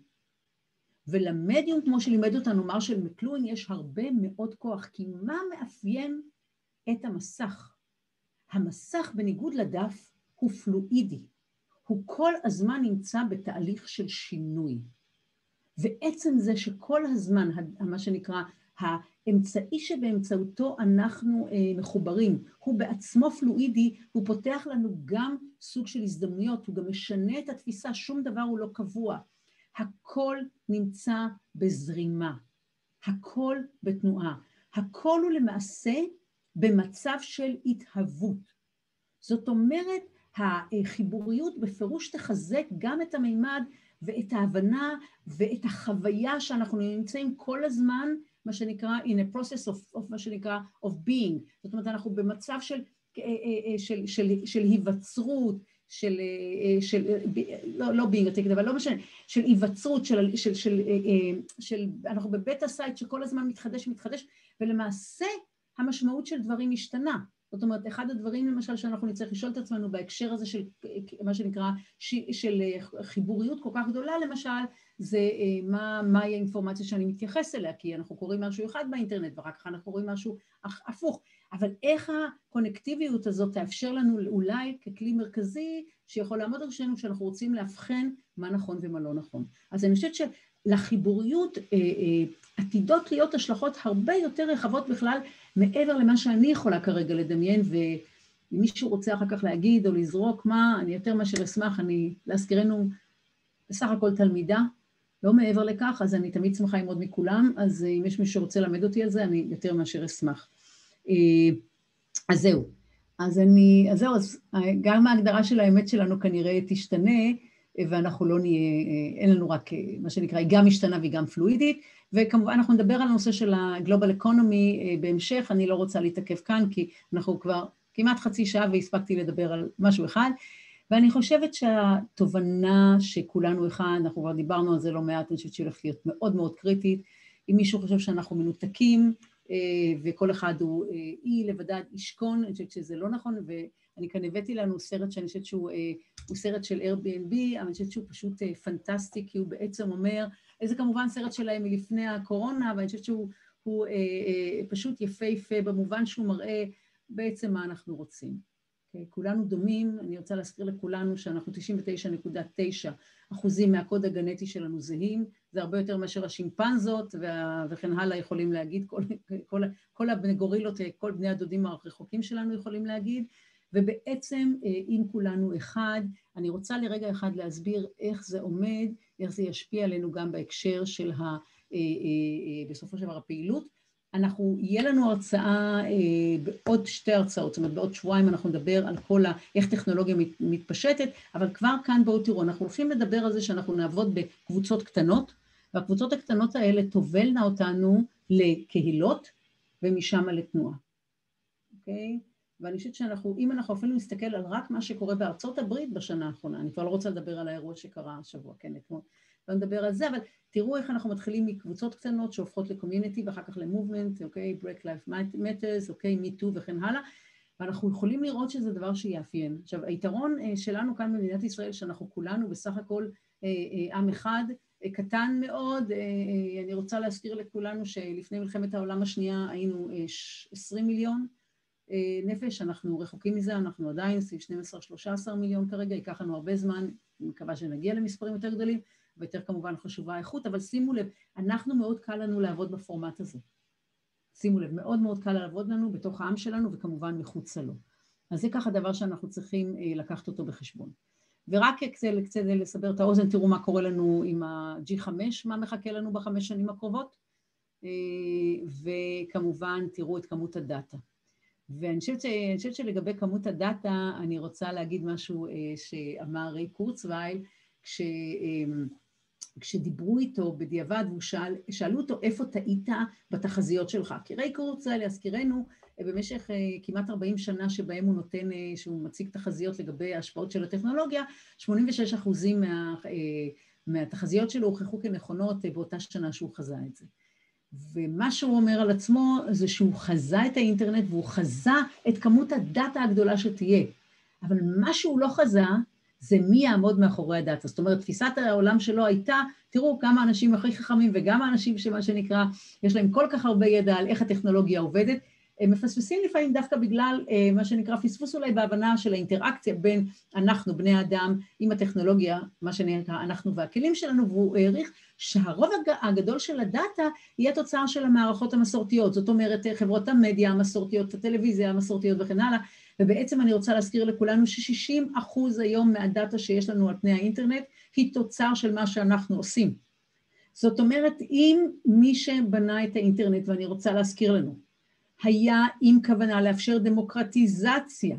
ולמדיום, כמו שלימד אותנו מרשל מקלוהן, יש הרבה מאוד כוח, כי מה מאפיין את המסך? המסך בניגוד לדף הוא פלואידי, הוא כל הזמן נמצא בתהליך של שינוי. ועצם זה שכל הזמן, מה שנקרא, האמצעי שבאמצעותו אנחנו מחוברים, הוא בעצמו פלואידי, הוא פותח לנו גם סוג של הזדמנויות, הוא גם משנה את התפיסה, שום דבר הוא לא קבוע. הכל נמצא בזרימה, הכל בתנועה, הכל הוא למעשה במצב של התהוות. זאת אומרת, החיבוריות בפירוש תחזק גם את המימד ואת ההבנה ואת החוויה שאנחנו נמצאים כל הזמן, מה שנקרא in a process of, of מה שנקרא of being. זאת אומרת, אנחנו במצב של, של, של, של היווצרות, של, של, לא, לא being, אבל לא משנה, של היווצרות, של, של, של, של, אנחנו בבטה סייט שכל הזמן מתחדש ומתחדש, ולמעשה המשמעות של דברים משתנה. זאת אומרת, אחד הדברים למשל שאנחנו נצטרך לשאול את עצמנו בהקשר הזה של מה שנקרא של חיבוריות כל כך גדולה, למשל, זה מה, מהי האינפורמציה שאני מתייחס אליה, כי אנחנו קוראים משהו אחד באינטרנט, ורק כך אנחנו קוראים משהו הפוך. אבל איך הקונקטיביות הזאת תאפשר לנו אולי ככלי מרכזי שיכול לעמוד על שלנו כשאנחנו רוצים להבחן מה נכון ומה לא נכון. אז אני חושבת שלחיבוריות עתידות להיות השלכות הרבה יותר רחבות בכלל, מעבר למה שאני יכולה כרגע לדמיין, ואם מישהו רוצה אחר כך להגיד או לזרוק מה, אני יותר מאשר אשמח, אני להזכירנו בסך הכל תלמידה, לא מעבר לכך, אז אני תמיד שמחה ללמוד מכולם, אז אם יש מישהו שרוצה ללמד אותי על זה, אני יותר מאשר אשמח. אז זהו, אז אני, אז זהו, אז גם ההגדרה של האמת שלנו כנראה תשתנה, ואנחנו לא נהיה, אין לנו רק מה שנקרא, היא גם משתנה והיא גם פלואידית, וכמובן אנחנו נדבר על הנושא של ה-Global Economy בהמשך, אני לא רוצה להתעכב כאן, כי אנחנו כבר כמעט חצי שעה והספקתי לדבר על משהו אחד, ואני חושבת שהתובנה שכולנו אחד, אנחנו כבר דיברנו על זה לא מעט, אני חושבת שהיא הולכת להיות מאוד מאוד קריטית, אם מישהו חושב שאנחנו מנותקים, וכל אחד הוא אי לבדד ישכון, אני חושבת שזה לא נכון, ואני כאן הבאתי לנו סרט שאני חושבת שהוא סרט של Airbnb, אבל אני חושבת שהוא פשוט פנטסטי, כי הוא בעצם אומר, זה כמובן סרט שלהם מלפני הקורונה, ואני חושבת שהוא הוא, פשוט יפהפה במובן שהוא מראה בעצם מה אנחנו רוצים. כולנו דומים, אני רוצה להזכיר לכולנו שאנחנו תשעים ותשע נקודה תשע אחוזים מהקוד הגנטי שלנו זהים, זה הרבה יותר מאשר השימפנזות וכן הלאה יכולים להגיד, כל, כל, כל הבני גורילות, כל בני הדודים הרחוקים שלנו יכולים להגיד, ובעצם אם כולנו אחד, אני רוצה לרגע אחד להסביר איך זה עומד, איך זה ישפיע עלינו גם בהקשר של ה, בסופו של דבר הפעילות, אנחנו, יהיה לנו הרצאה אה, בעוד שתי הרצאות, זאת אומרת בעוד שבועיים אנחנו נדבר על כל ה, איך טכנולוגיה מת, מתפשטת, אבל כבר כאן בואו תראו, אנחנו הולכים לדבר על זה שאנחנו נעבוד בקבוצות קטנות, והקבוצות הקטנות האלה תובלנה אותנו לקהילות ומשם לתנועה, אוקיי? ואני חושבת שאנחנו, אם אנחנו אפילו נסתכל על רק מה שקורה בארצות הברית בשנה האחרונה, אני כבר לא רוצה לדבר על האירוע שקרה השבוע, כן, אתמול, לא נדבר על זה, אבל תראו איך אנחנו מתחילים מקבוצות קטנות שהופכות לקומיוניטי ואחר כך למובמנט, אוקיי, Break Life Matters, אוקיי, Me Too וכן הלאה, ואנחנו יכולים לראות שזה דבר שיאפיין. עכשיו, היתרון שלנו כאן במדינת ישראל, שאנחנו כולנו בסך הכל עם אחד, קטן מאוד, אני רוצה להזכיר לכולנו שלפני מלחמת העולם השנייה היינו עשרים מיליון נפש, אנחנו רחוקים מזה, אנחנו עדיין סביב שנים עשר שלושה עשר מיליון כרגע, ייקח לנו הרבה זמן, אני מקווה שנגיע למספרים יותר גדולים, ויותר כמובן חשובה האיכות, אבל שימו לב, אנחנו מאוד קל לנו לעבוד בפורמט הזה. שימו לב, מאוד מאוד קל לעבוד לנו בתוך העם שלנו, וכמובן מחוצה לו. אז זה ככה דבר שאנחנו צריכים לקחת אותו בחשבון. ורק קצת לסבר את האוזן, תראו מה קורה לנו עם ה-ג'י חמש, מה מחכה לנו בחמש שנים הקרובות, וכמובן תראו את כמות הדאטה. ואני חושבת, אני חושבת שלגבי כמות הדאטה, אני רוצה להגיד משהו שאמר ריי קורצווייל, כש... כשדיברו איתו בדיעבד, והוא שאל, שאלו אותו איפה טעית בתחזיות שלך. כי ריי קורצווייל, להזכירנו, במשך כמעט ארבעים שנה שבהם הוא נותן, שהוא מציג תחזיות לגבי ההשפעות של הטכנולוגיה, שמונים ושש אחוזים מה, מהתחזיות שלו הוכחו כנכונות באותה שנה שהוא חזה את זה. ומה שהוא אומר על עצמו זה שהוא חזה את האינטרנט והוא חזה את כמות הדאטה הגדולה שתהיה. אבל מה שהוא לא חזה, זה מי יעמוד מאחורי הדאטה. זאת אומרת, תפיסת העולם שלו הייתה, תראו כמה אנשים הכי חכמים וגם האנשים שמה שנקרא, יש להם כל כך הרבה ידע על איך הטכנולוגיה עובדת, הם מפספסים לפעמים דווקא בגלל מה שנקרא פספוס אולי בהבנה של האינטראקציה בין אנחנו, בני האדם, עם הטכנולוגיה, מה שנקרא אנחנו והכלים שלנו, והוא העריך שהרוב הגדול של הדאטה יהיה תוצאה של המערכות המסורתיות, זאת אומרת חברות המדיה המסורתיות, הטלוויזיה המסורתיות וכן הלאה, ובעצם אני רוצה להזכיר לכולנו ש-שישים אחוז היום מהדאטה שיש לנו על פני האינטרנט היא תוצר של מה שאנחנו עושים. זאת אומרת, אם מי שבנה את האינטרנט, ואני רוצה להזכיר לנו, היה עם כוונה לאפשר דמוקרטיזציה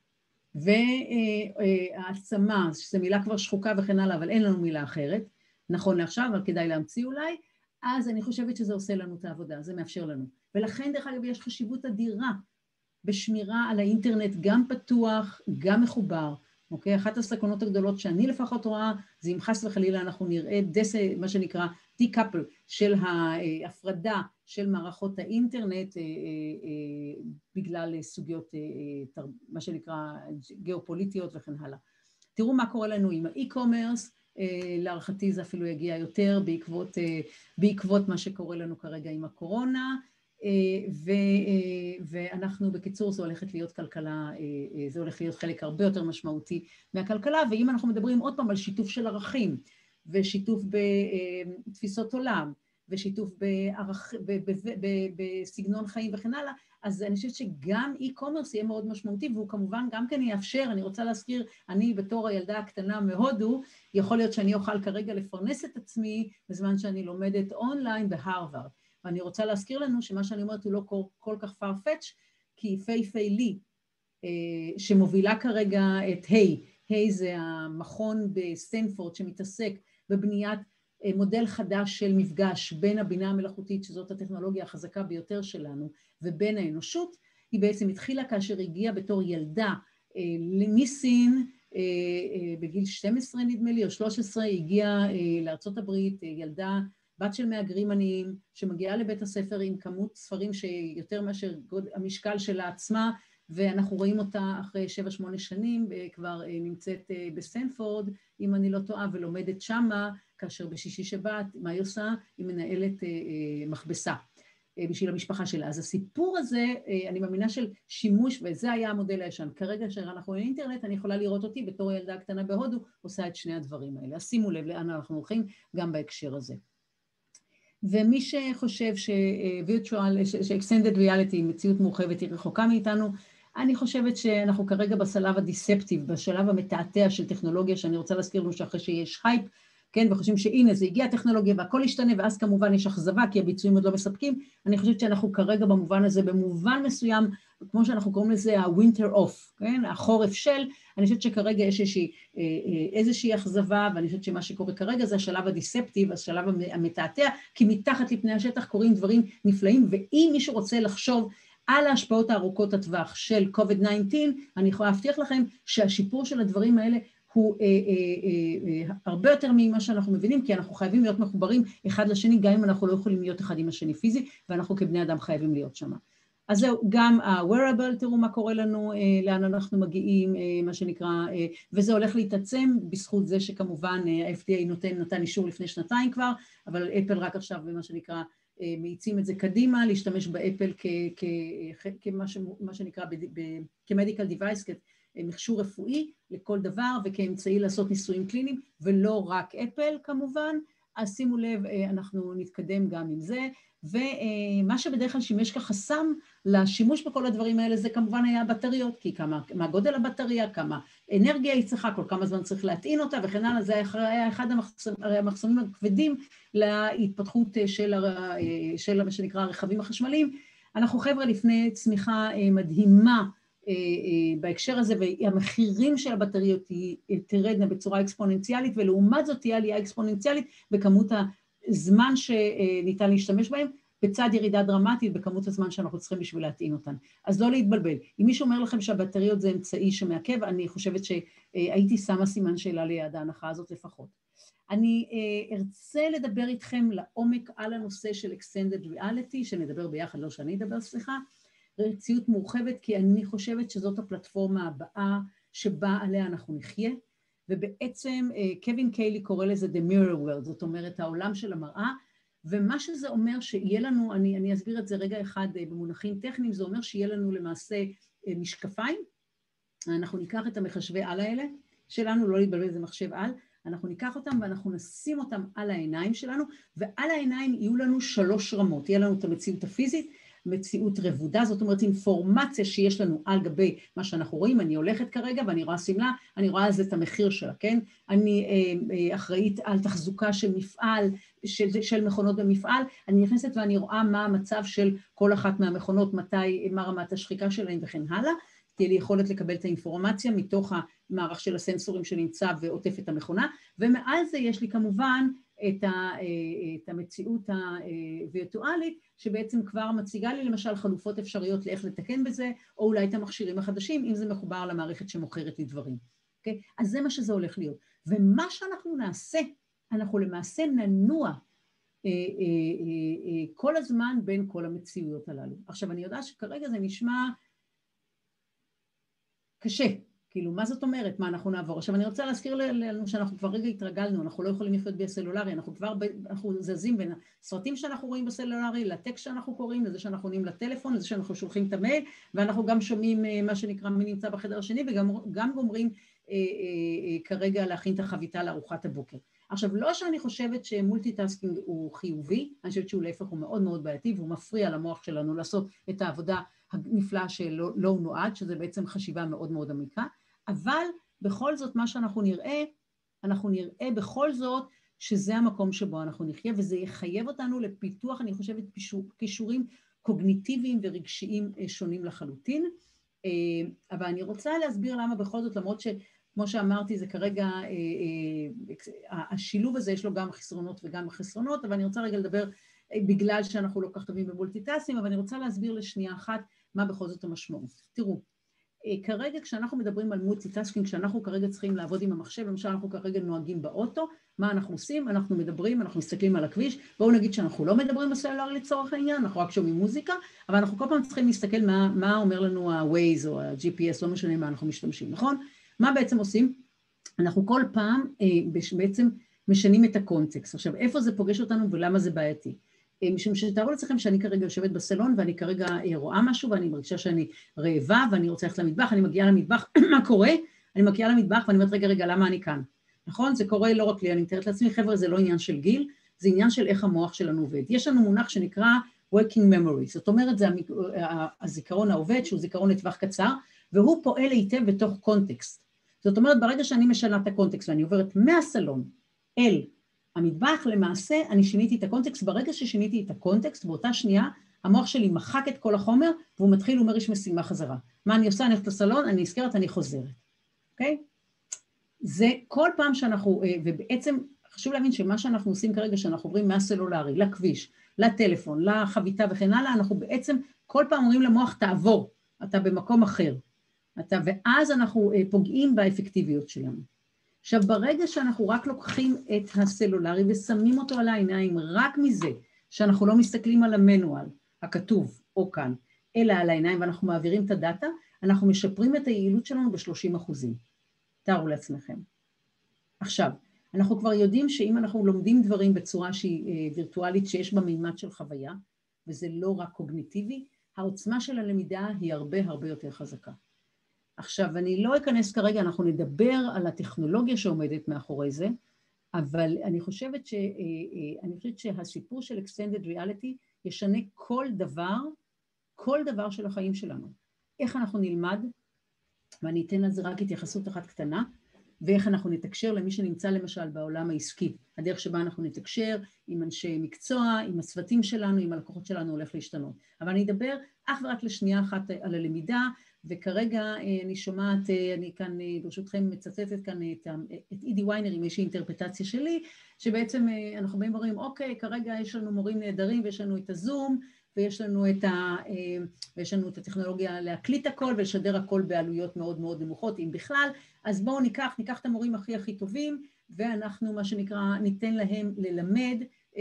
והעצמה, שזו מילה כבר שחוקה וכן הלאה, אבל אין לנו מילה אחרת, נכון לעכשיו, אבל כדאי להמציא אולי, אז אני חושבת שזה עושה לנו את העבודה, זה מאפשר לנו. ולכן דרך אגב יש חשיבות אדירה בשמירה על האינטרנט גם פתוח, גם מחובר. אוקיי? אחת הסכנות הגדולות שאני לפחות רואה, זה אם חס וחלילה אנחנו נראה דס, מה שנקרא דיקאפל של ההפרדה של מערכות האינטרנט בגלל סוגיות, מה שנקרא גיאופוליטיות וכן הלאה. תראו מה קורה לנו עם האי-קומרס, להערכתי זה אפילו יגיע יותר בעקבות, בעקבות מה שקורה לנו כרגע עם הקורונה, ו, ואנחנו בקיצור זה הולכת להיות כלכלה, זה הולך להיות חלק הרבה יותר משמעותי מהכלכלה, ואם אנחנו מדברים עוד פעם על שיתוף של ערכים, ושיתוף בתפיסות עולם, ושיתוף בערכ, ב, ב, ב, ב, בסגנון חיים וכן הלאה, אז אני חושבת שגם אי-קומרס יהיה מאוד משמעותי, והוא כמובן גם כן יאפשר, אני רוצה להזכיר, אני בתור הילדה הקטנה מהודו, יכול להיות שאני אוכל כרגע לפרנס את עצמי, בזמן שאני לומדת אונליין בהרווארד. ואני רוצה להזכיר לנו שמה שאני אומרת הוא לא כל, כל כך farfetch, כי פי פי לי, שמובילה כרגע את היי, היי זה המכון בסטנפורד שמתעסק בבניית מודל חדש של מפגש בין הבינה המלאכותית, שזאת הטכנולוגיה החזקה ביותר שלנו, ובין האנושות. היא בעצם התחילה כאשר הגיעה בתור ילדה מסין, בגיל שתים עשרה נדמה לי, או שלוש עשרה, הגיעה לארצות הברית, ילדה בת של מהגרים עניים, שמגיעה לבית הספר עם כמות ספרים שיותר מאשר המשקל שלה עצמה, ואנחנו רואים אותה אחרי שבע שמונה שנים, כבר נמצאת בסטנפורד, אם אני לא טועה, ולומדת שמה, כאשר בשישי שבת, מה היא עושה? היא מנהלת מכבסה בשביל המשפחה שלה. אז הסיפור הזה, אני מאמינה של שימוש, וזה היה המודל הישן. כרגע שאנחנו באינטרנט, אני יכולה לראות אותי בתור ילדה קטנה בהודו, עושה את שני הדברים האלה. אז שימו לב לאן אנחנו הולכים גם בהקשר הזה. ומי שחושב ש-virtual, ש-extended reality, מציאות מורחבת, היא רחוקה מאיתנו, אני חושבת שאנחנו כרגע בשלב הדיספטיב, בשלב המתעתע של טכנולוגיה, שאני רוצה להזכיר לנו שאחרי שיש הייפ, כן, וחושבים שהנה זה הגיע הטכנולוגיה והכל ישתנה, ואז כמובן יש אכזבה, כי הביצועים עוד לא מספקים. אני חושבת שאנחנו כרגע במובן הזה, במובן מסוים, כמו שאנחנו קוראים לזה ה-winter off, כן, החורף של, אני חושבת שכרגע יש איזושהי, איזושהי אכזבה, ואני חושבת שמה שקורה כרגע זה השלב הדיספטיב, השלב המתעתע, כי מתחת לפני השטח קורים דברים נפלאים, ואם מישהו רוצה לחשוב על ההשפעות הארוכות הטווח של קוביד תשע עשרה, אני יכולה להבטיח לכם שהשיפור של הדברים האלה הוא אה, אה, אה, הרבה יותר ממה שאנחנו מבינים, כי אנחנו חייבים להיות מחוברים אחד לשני, גם אם אנחנו לא יכולים להיות אחד עם השני פיזי, ואנחנו כבני אדם חייבים להיות שם. אז זהו, גם ה-wearable, תראו מה קורה לנו, אה, לאן אנחנו מגיעים, אה, מה שנקרא, אה, וזה הולך להתעצם בזכות זה שכמובן ה-אף די איי נותן, נתן אישור לפני שנתיים כבר, אבל אפל רק עכשיו במה שנקרא, מאיצים את זה קדימה, להשתמש באפל כמה שנקרא כמדיקל דיווייס, כמכשור רפואי לכל דבר וכאמצעי לעשות ניסויים קליניים, ולא רק אפל כמובן. אז שימו לב, אנחנו נתקדם גם עם זה, ומה שבדרך כלל שימש כחסם לשימוש בכל הדברים האלה זה כמובן היה הבטריות, כי כמה, מה גודל הבטריה, כמה אנרגיה היא צריכה, כל כמה זמן צריך להטעין אותה וכן הלאה. זה היה אחד המחסומים הכבדים להתפתחות של, של מה שנקרא הרכבים החשמליים. אנחנו חבר'ה לפני צמיחה מדהימה בהקשר הזה, והמחירים של הבטריות תרדנה בצורה אקספוננציאלית, ולעומת זאת תהיה עלייה אקספוננציאלית בכמות הזמן שניתן להשתמש בהם, בצד ירידה דרמטית בכמות הזמן שאנחנו צריכים בשביל להטעין אותן. אז לא להתבלבל. אם מישהו אומר לכם שהבטריות זה אמצעי שמעכב, אני חושבת שהייתי שמה סימן שאלה ליד ההנחה הזאת לפחות. אני ארצה לדבר איתכם לעומק על הנושא של Extended Reality, שנדבר ביחד, לא שאני אדבר, סליחה, רציאות מורחבת, כי אני חושבת שזאת הפלטפורמה הבאה שבה עליה אנחנו נחיה, ובעצם קווין קיילי קורא לזה The Mirror World, זאת אומרת העולם של המראה, ומה שזה אומר שיהיה לנו, אני, אני אסביר את זה רגע אחד במונחים טכניים, זה אומר שיהיה לנו למעשה משקפיים, אנחנו ניקח את המחשבי על האלה שלנו, לא להתבלבל, זה מחשב על, אנחנו ניקח אותם ואנחנו נשים אותם על העיניים שלנו, ועל העיניים יהיו לנו שלוש רמות, יהיה לנו את המציאות הפיזית, מציאות רבודה, זאת אומרת אינפורמציה שיש לנו על גבי מה שאנחנו רואים, אני הולכת כרגע ואני רואה סמלה, אני רואה על זה את המחיר שלה, כן? אני אה, אחראית על תחזוקה של מפעל, של, של מכונות במפעל, אני נכנסת ואני רואה מה המצב של כל אחת מהמכונות, מתי, מה רמת השחיקה שלהן וכן הלאה, תהיה לי יכולת לקבל את האינפורמציה מתוך המערך של הסנסורים שנמצא ועוטף את המכונה, ומעל זה יש לי כמובן את, ה, את המציאות הווירטואלית, שבעצם כבר מציגה לי למשל חלופות אפשריות לאיך לתקן בזה, או אולי את המכשירים החדשים, אם זה מחובר למערכת שמוכרת לי דברים. Okay? אז זה מה שזה הולך להיות. ומה שאנחנו נעשה, אנחנו למעשה ננוע אה, אה, אה, כל הזמן בין כל המציאויות הללו. עכשיו, אני יודעת שכרגע זה נשמע קשה. כאילו, מה זאת אומרת? מה אנחנו נעבור? עכשיו, אני רוצה להזכיר לנו שאנחנו כבר רגע התרגלנו, אנחנו לא יכולים לחיות בסלולרי, אנחנו כבר, אנחנו זזים בין הסרטים שאנחנו רואים בסלולרי, לטקסט שאנחנו קוראים, לזה שאנחנו עונים לטלפון, לזה שאנחנו שולחים את המייל, ואנחנו גם שומעים מה שנקרא מי נמצא בחדר השני, וגם גם גומרים אה, אה, כרגע להכין את החביתה לארוחת הבוקר. עכשיו, לא שאני חושבת שמולטיטאסקינג הוא חיובי, אני חושבת שהוא להפך הוא מאוד מאוד בעייתי, והוא מפריע למוח שלנו לעשות את העבודה הנפלאה שלא לא נועד, שזה בעצם חשיבה מאוד מאוד עמיקה, אבל בכל זאת מה שאנחנו נראה, אנחנו נראה בכל זאת שזה המקום שבו אנחנו נחיה, וזה יחייב אותנו לפיתוח, אני חושבת, קישורים קוגניטיביים ורגשיים שונים לחלוטין, אבל אני רוצה להסביר למה בכל זאת, למרות ש... כמו שאמרתי, זה כרגע, השילוב הזה יש לו גם חסרונות וגם חסרונות, אבל אני רוצה רגע לדבר בגלל שאנחנו לא כך טובים במולטיטאסקים, אבל אני רוצה להסביר לשנייה אחת מה בכל זאת המשמעות. תראו, כרגע כשאנחנו מדברים על מולטיטאסקינג, כשאנחנו כרגע צריכים לעבוד עם המחשב, למשל אנחנו כרגע נוהגים באוטו, מה אנחנו עושים? אנחנו מדברים, אנחנו מסתכלים על הכביש, בואו נגיד שאנחנו לא מדברים בסלולר לצורך העניין, אנחנו רק שומעים מוזיקה, אבל אנחנו כל פעם צריכים להסתכל מה, מה אומר לנו ה-Waze או ה-ג'י פי אס, לא משנה מה אנחנו משתמשים, נכון? מה בעצם עושים? אנחנו כל פעם בעצם משנים את הקונטקסט. עכשיו, איפה זה פוגש אותנו ולמה זה בעייתי? משום שתארו לעצמכם שאני כרגע יושבת בסלון ואני כרגע רואה משהו ואני מרגישה שאני רעבה ואני רוצה ללכת למטבח, אני מגיעה למטבח, מה קורה? אני מגיעה למטבח ואני אומרת, רגע, רגע, למה אני כאן? נכון? זה קורה לא רק לי, אני מתארת לעצמי, חבר'ה, זה לא עניין של גיל, זה עניין של איך המוח שלנו עובד. יש לנו מונח שנקרא working memory, זאת אומרת, זה הזיכרון העובד, שהוא זיכרון לטווח קצר, והוא פועל היטב בתוך קונטקסט. זאת אומרת, ברגע שאני משנה את הקונטקסט ואני עוברת מהסלון אל המטבח, למעשה אני שיניתי את הקונטקסט, ברגע ששיניתי את הקונטקסט, באותה שנייה, המוח שלי מחק את כל החומר, והוא מתחיל, הוא אומר, יש משימה חזרה. מה אני עושה? אני הולכת לסלון, אני נזכרת, אני חוזרת. אוקיי? זה כל פעם שאנחנו, ובעצם חשוב להבין שמה שאנחנו עושים כרגע, שאנחנו עוברים מהסלולרי, לכביש, לטלפון, לחביתה וכן הלאה, אנחנו בעצם כל פעם אומרים למוח, תעבור, אתה במקום אחר. אתה, ואז אנחנו פוגעים באפקטיביות שלנו. עכשיו, ברגע שאנחנו רק לוקחים את הסלולרי ושמים אותו על העיניים, רק מזה שאנחנו לא מסתכלים על המנואל הכתוב או כאן, אלא על העיניים ואנחנו מעבירים את הדאטה, אנחנו משפרים את היעילות שלנו ב-שלושים אחוזים. תארו לעצמכם. עכשיו, אנחנו כבר יודעים שאם אנחנו לומדים דברים בצורה שהיא וירטואלית, שיש בה מימד של חוויה, וזה לא רק קוגניטיבי, העוצמה של הלמידה היא הרבה הרבה יותר חזקה. עכשיו, אני לא אכנס כרגע, אנחנו נדבר על הטכנולוגיה שעומדת מאחורי זה, אבל אני חושבת, ש, אני חושבת שהסיפור של Extended Reality ישנה כל דבר, כל דבר של החיים שלנו. איך אנחנו נלמד, ואני אתן לזה רק התייחסות אחת קטנה, ואיך אנחנו נתקשר למי שנמצא למשל בעולם העסקי. הדרך שבה אנחנו נתקשר עם אנשי מקצוע, עם הצוותים שלנו, עם הלקוחות שלנו הולך להשתנות. אבל אני אדבר אך ורק לשנייה אחת על הלמידה, וכרגע אני שומעת, אני כאן ברשותכם מצטטת כאן את, את אידי ויינר עם איזושהי אינטרפטציה שלי, שבעצם אנחנו באים ואומרים, אוקיי, כרגע יש לנו מורים נהדרים ויש לנו את הזום, ויש לנו את, ה, ויש לנו את הטכנולוגיה להקליט הכל ולשדר הכל בעלויות מאוד מאוד נמוכות, אם בכלל, אז בואו ניקח, ניקח את המורים הכי הכי טובים, ואנחנו מה שנקרא ניתן להם ללמד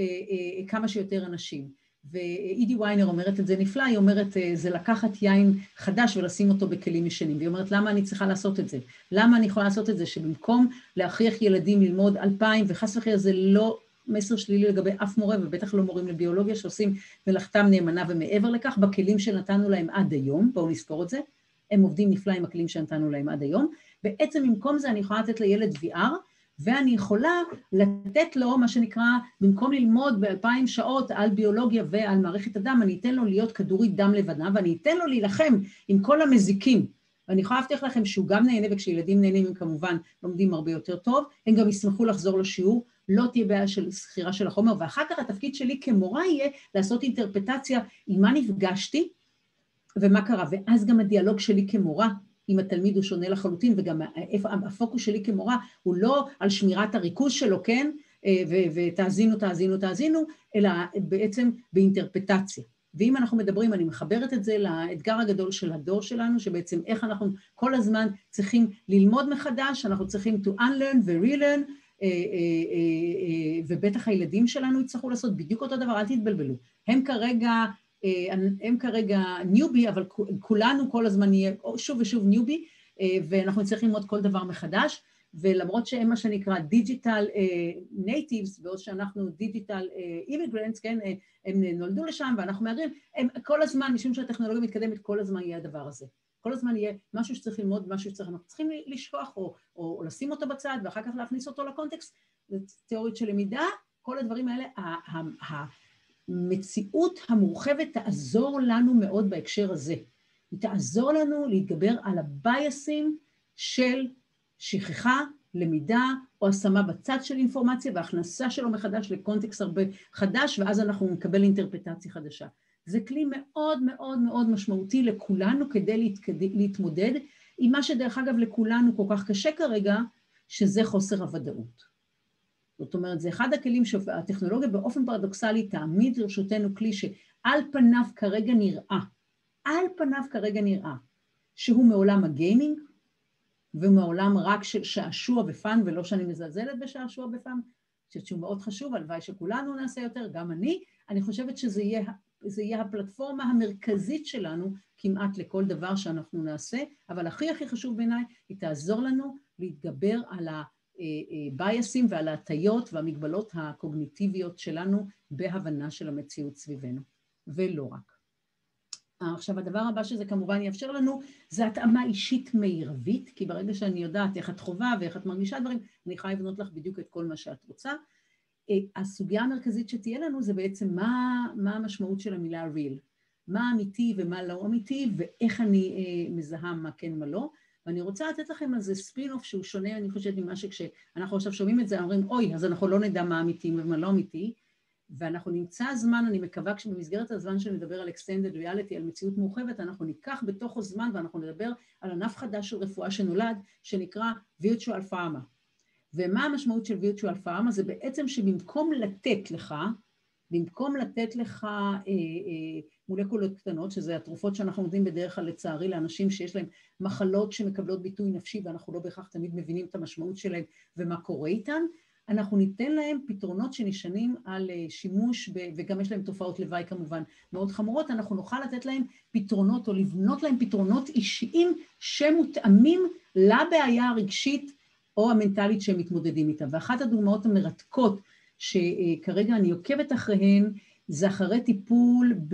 כמה שיותר אנשים. ואידי ויינר אומרת את זה נפלא, היא אומרת, זה לקחת יין חדש ולשים אותו בכלים ישנים, והיא אומרת, למה אני צריכה לעשות את זה? למה אני יכולה לעשות את זה? שבמקום להכריח ילדים ללמוד אלפיים, וחס וחלילה זה לא מסר שלילי לגבי אף מורה, ובטח לא מורים לביולוגיה שעושים מלאכתם נאמנה ומעבר לכך, בכלים שנתנו להם עד היום, בואו נזכור את זה, הם עובדים נפלא עם הכלים שנתנו להם עד היום, בעצם במקום זה אני יכולה לתת לילד וי אר, ואני יכולה לתת לו מה שנקרא, במקום ללמוד באלפיים שעות על ביולוגיה ועל מערכת הדם, אני אתן לו להיות כדורית דם לבנה, ואני אתן לו להילחם עם כל המזיקים, ואני יכולה להבטיח לכם שהוא גם נהנה, וכשילדים נהנים הם כמובן לומדים הרבה יותר טוב, הם גם ישמחו לחזור לשיעור, לא תהיה בעיה של סחירה של החומר, ואחר כך התפקיד שלי כמורה יהיה לעשות אינטרפטציה עם מה נפגשתי ומה קרה, ואז גם הדיאלוג שלי כמורה, אם התלמיד הוא שונה לחלוטין, וגם הפוקוס שלי כמורה הוא לא על שמירת הריכוז שלו, כן, ותאזינו, תאזינו, תאזינו, אלא בעצם באינטרפטציה. ואם אנחנו מדברים, אני מחברת את זה לאתגר הגדול של הדור שלנו, שבעצם איך אנחנו כל הזמן צריכים ללמוד מחדש, אנחנו צריכים to unlearn ו-relearn, ובטח הילדים שלנו יצטרכו לעשות בדיוק אותו דבר, אל תתבלבלו. הם כרגע, הם כרגע ניובי, אבל כולנו כל הזמן נהיה שוב ושוב ניובי, ואנחנו צריכים ללמוד כל דבר מחדש, ולמרות שהם מה שנקרא דיג'יטל נייטיבס, בעוד שאנחנו דיג'יטל אימיגרנטס, כן, הם נולדו לשם ואנחנו מהגרים, הם כל הזמן, משום שהטכנולוגיה מתקדמת, כל הזמן יהיה הדבר הזה. כל הזמן יהיה משהו שצריך ללמוד, משהו שצריך, אנחנו צריכים לשכוח או, או, או לשים אותו בצד, ואחר כך להכניס אותו לקונטקסט, תיאוריות של למידה, כל הדברים האלה, המציאות המורחבת תעזור לנו מאוד בהקשר הזה. היא תעזור לנו להתגבר על הבייסים של שכחה, למידה, או השמה בצד של אינפורמציה, והכנסה שלו מחדש לקונטקסט הרבה חדש, ואז אנחנו נקבל אינטרפטציה חדשה. זה כלי מאוד מאוד מאוד משמעותי לכולנו כדי להתמודד עם מה שדרך אגב לכולנו כל כך קשה כרגע, שזה חוסר הוודאות. זאת אומרת, זה אחד הכלים שהטכנולוגיה באופן פרדוקסלי תעמיד לרשותנו כלי שעל פניו כרגע נראה, על פניו כרגע נראה, שהוא מעולם הגיימינג, ומעולם רק של שעשוע ופן, ולא שאני מזלזלת בשעשוע ופן, אני חושבת שהוא מאוד חשוב, הלוואי שכולנו נעשה יותר, גם אני, אני חושבת שזה יהיה, זה יהיה הפלטפורמה המרכזית שלנו, כמעט לכל דבר שאנחנו נעשה, אבל הכי הכי חשוב בעיניי, היא תעזור לנו להתגבר על הבייסים ועל ההטיות והמגבלות הקוגניטיביות שלנו, בהבנה של המציאות סביבנו, ולא רק. עכשיו, הדבר הבא שזה כמובן יאפשר לנו, זה התאמה אישית מירבית, כי ברגע שאני יודעת איך את חובה ואיך את מרגישה דברים, אני יכולה לבנות לך בדיוק את כל מה שאת רוצה. הסוגיה המרכזית שתהיה לנו זה בעצם מה, מה המשמעות של המילה real, מה אמיתי ומה לא אמיתי, ואיך אני מזהה מה כן ומה לא. ואני רוצה לתת לכם על זה ספין-אוף שהוא שונה, אני חושבת ממה שכשאנחנו עכשיו שומעים את זה, אומרים, אוי, אז אנחנו לא נדע מה אמיתי ומה לא אמיתי, ואנחנו נמצא זמן, אני מקווה כשבמסגרת הזמן שנדבר על Extended Reality, על מציאות מורחבת, אנחנו ניקח בתוכו זמן ואנחנו נדבר על ענף חדש של רפואה שנולד, שנקרא Virtual Pharma. ומה המשמעות של Virtual Pharma? זה בעצם שבמקום לתת לך, במקום לתת לך אה, אה, מולקולות קטנות, שזה התרופות שאנחנו נותנים בדרך כלל לצערי לאנשים שיש להם מחלות שמקבלות ביטוי נפשי, ואנחנו לא בהכרח תמיד מבינים את המשמעות שלהם ומה קורה איתן, אנחנו ניתן להם פתרונות שנשענים על שימוש, ב, וגם יש להם תופעות לוואי כמובן מאוד חמורות, אנחנו נוכל לתת להם פתרונות או לבנות להם פתרונות אישיים שמותאמים לבעיה הרגשית או המנטלית שהם מתמודדים איתה. ואחת הדוגמאות המרתקות שכרגע אני עוקבת אחריהן, זה אחרי טיפול ב,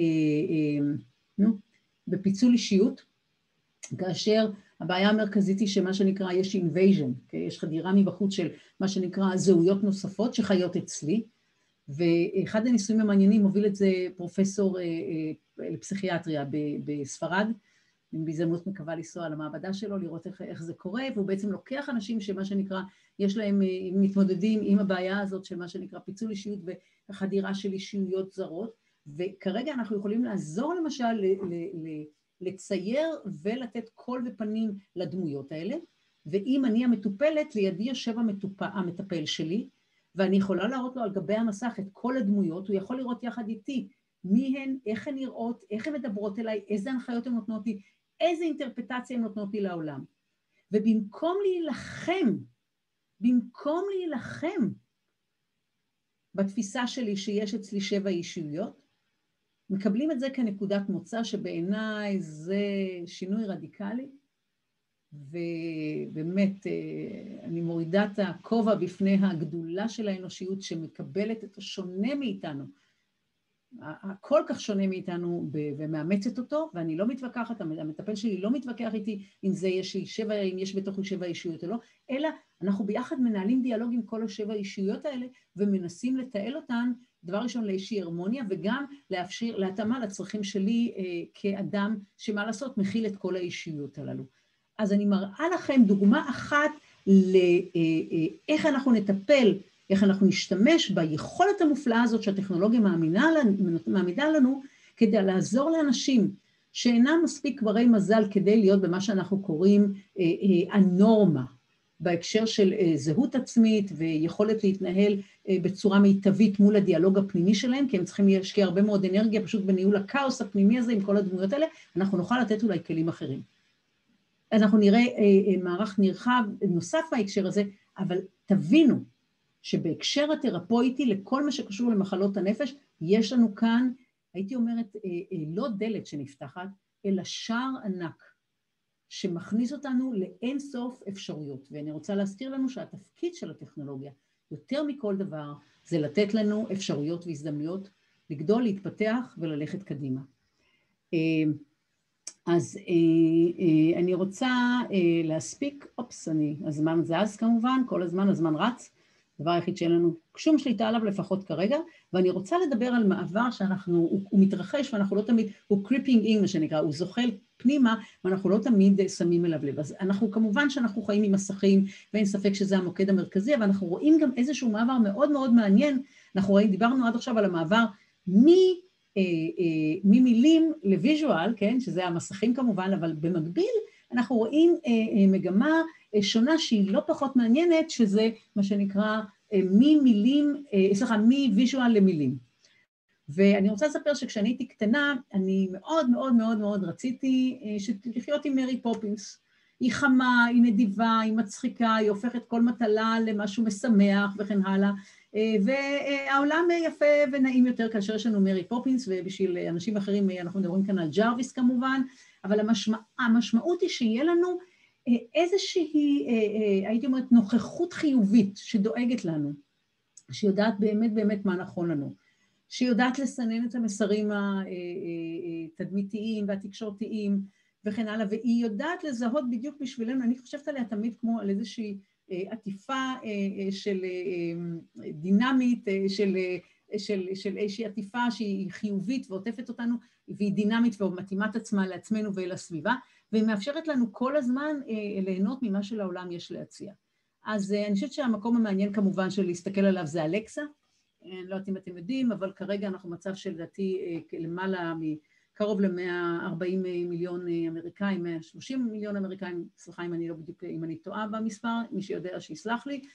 בפיצול אישיות, כאשר הבעיה המרכזית היא שמה שנקרא, יש invasion, יש חדירה מבחוץ של מה שנקרא זהויות נוספות שחיות אצלי, ואחד הניסויים המעניינים מוביל את זה פרופסור לפסיכיאטריה בספרד, אני בהזדמנות מקווה לנסוע למעבדה שלו, לראות איך, איך זה קורה, והוא בעצם לוקח אנשים שמה שנקרא, יש להם מתמודדים עם הבעיה הזאת של מה שנקרא פיצול אישיות וחדירה של אישיויות זרות, וכרגע אנחנו יכולים לעזור למשל ל... ל, ל לצייר ולתת קול ופנים לדמויות האלה, ואם אני המטופלת, לידי יושב המטופ... המטפל שלי, ואני יכולה להראות לו על גבי המסך את כל הדמויות, הוא יכול לראות יחד איתי מי הן, איך הן נראות, איך הן מדברות אליי, איזה הנחיות הן נותנות לי, איזה אינטרפטציה הן נותנות לי לעולם. ובמקום להילחם, במקום להילחם בתפיסה שלי שיש אצלי שבע אישיויות, מקבלים את זה כנקודת מוצא שבעיניי זה שינוי רדיקלי, ובאמת אני מורידה את הכובע בפני הגדולה של האנושיות שמקבלת את השונה מאיתנו, הכל כך שונה מאיתנו ומאמצת אותו, ואני לא מתווכחת, המטפל שלי לא מתווכח איתי אם זה יש לי שבע, אם יש בתוכו שבע אישיות או לא, אלא אנחנו ביחד מנהלים דיאלוג עם כל השבע אישיות האלה ומנסים לתעל אותן, דבר ראשון לאיזושהי הרמוניה, וגם לאפשר, להתאמה לצרכים שלי אה, כאדם, שמה לעשות, מכיל את כל האישיות הללו. אז אני מראה לכם דוגמה אחת לאיך אה, אה, אנחנו נטפל, איך אנחנו נשתמש ביכולת המופלאה הזאת שהטכנולוגיה מעמידה לנו, כדי לעזור לאנשים שאינם מספיק ברי מזל כדי להיות במה שאנחנו קוראים אה, אה, הנורמה, בהקשר של זהות עצמית ויכולת להתנהל בצורה מיטבית מול הדיאלוג הפנימי שלהם, כי הם צריכים להשקיע הרבה מאוד אנרגיה פשוט בניהול הכאוס הפנימי הזה עם כל הדמויות האלה, אנחנו נוכל לתת אולי כלים אחרים. אנחנו נראה מערך נרחב נוסף בהקשר הזה, אבל תבינו שבהקשר התרפויטי לכל מה שקשור למחלות הנפש, יש לנו כאן, הייתי אומרת, לא דלת שנפתחת, אלא שער ענק. שמכניס אותנו לאין סוף אפשרויות. ואני רוצה להזכיר לנו שהתפקיד של הטכנולוגיה, יותר מכל דבר, זה לתת לנו אפשרויות והזדמנויות, לגדול, להתפתח וללכת קדימה. אז אני רוצה להספיק, אופס, אני, הזמן זז כמובן, כל הזמן, הזמן רץ, דבר היחיד שאין לנו שום שליטה עליו לפחות כרגע, ואני רוצה לדבר על מעבר שאנחנו, הוא, הוא מתרחש ואנחנו לא תמיד, הוא creeping in מה שנקרא, הוא זוחל פנימה ואנחנו לא תמיד שמים אליו לב. אז אנחנו כמובן שאנחנו חיים עם מסכים ואין ספק שזה המוקד המרכזי, אבל אנחנו רואים גם איזשהו מעבר מאוד מאוד מעניין, אנחנו רואים, דיברנו עד עכשיו על המעבר מ, אה, אה, ממילים לוויז'ואל, כן, שזה המסכים כמובן, אבל במקביל אנחנו רואים מגמה שונה שהיא לא פחות מעניינת, שזה מה שנקרא ממילים, סליחה, מוויז'ואל למילים. ואני רוצה לספר שכשאני הייתי קטנה, אני מאוד מאוד מאוד מאוד רציתי לחיות עם מרי פופינס. היא חמה, היא נדיבה, היא מצחיקה, היא הופכת כל מטלה למשהו משמח וכן הלאה. והעולם יפה ונעים יותר כאשר יש לנו מרי פופינס, ובשביל אנשים אחרים אנחנו מדברים כאן על ג'רוויס כמובן, אבל המשמע, המשמעות היא שיהיה לנו איזושהי, הייתי אומרת, נוכחות חיובית שדואגת לנו, שיודעת באמת באמת מה נכון לנו, שיודעת לסנן את המסרים התדמיתיים והתקשורתיים וכן הלאה, והיא יודעת לזהות בדיוק בשבילנו, אני חושבת עליה תמיד כמו על איזושהי עטיפה של דינמית, של, של, של איזושהי עטיפה שהיא חיובית ועוטפת אותנו, והיא דינמית ומתאימה את עצמה לעצמנו ולסביבה, והיא מאפשרת לנו כל הזמן ליהנות ממה שלעולם יש להציע. אז אני חושבת שהמקום המעניין כמובן של להסתכל עליו זה אלקסה, אני לא יודעת אם אתם יודעים, אבל כרגע אנחנו מצב שלדעתי למעלה מקרוב ל-מאה וארבעים מיליון אמריקאים, מאה ושלושים מיליון אמריקאים, סליחה אם אני לא בדיוק, אם אני טועה במספר, מי שיודע שיסלח לי,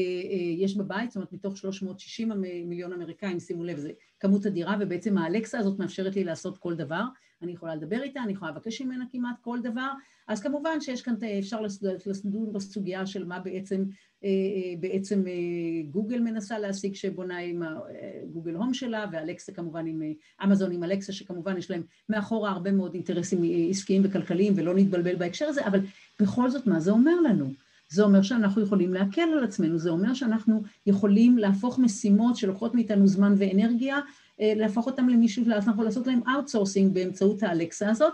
יש בבית, זאת אומרת מתוך שלוש מאות ושישים מיליון אמריקאים, שימו לב, זה כמות אדירה, ובעצם האלקסה הזאת מאפשרת לי לעשות כל דבר, אני יכולה לדבר איתה, אני יכולה לבקש ממנה כמעט כל דבר, אז כמובן שיש כאן, אפשר לדון בסוגיה של מה בעצם, בעצם גוגל מנסה להשיג שבונה עם גוגל הום שלה, ואלקסה כמובן עם אמזון עם אלקסה, שכמובן יש להם מאחורה הרבה מאוד אינטרסים עסקיים וכלכליים, ולא נתבלבל בהקשר הזה, אבל בכל זאת מה זה אומר לנו? זה אומר שאנחנו יכולים להקל על עצמנו, זה אומר שאנחנו יכולים להפוך משימות שלוקחות מאיתנו זמן ואנרגיה, להפוך אותם למישהו, אנחנו לעשות להם אאוטסורסינג באמצעות האלקסה הזאת,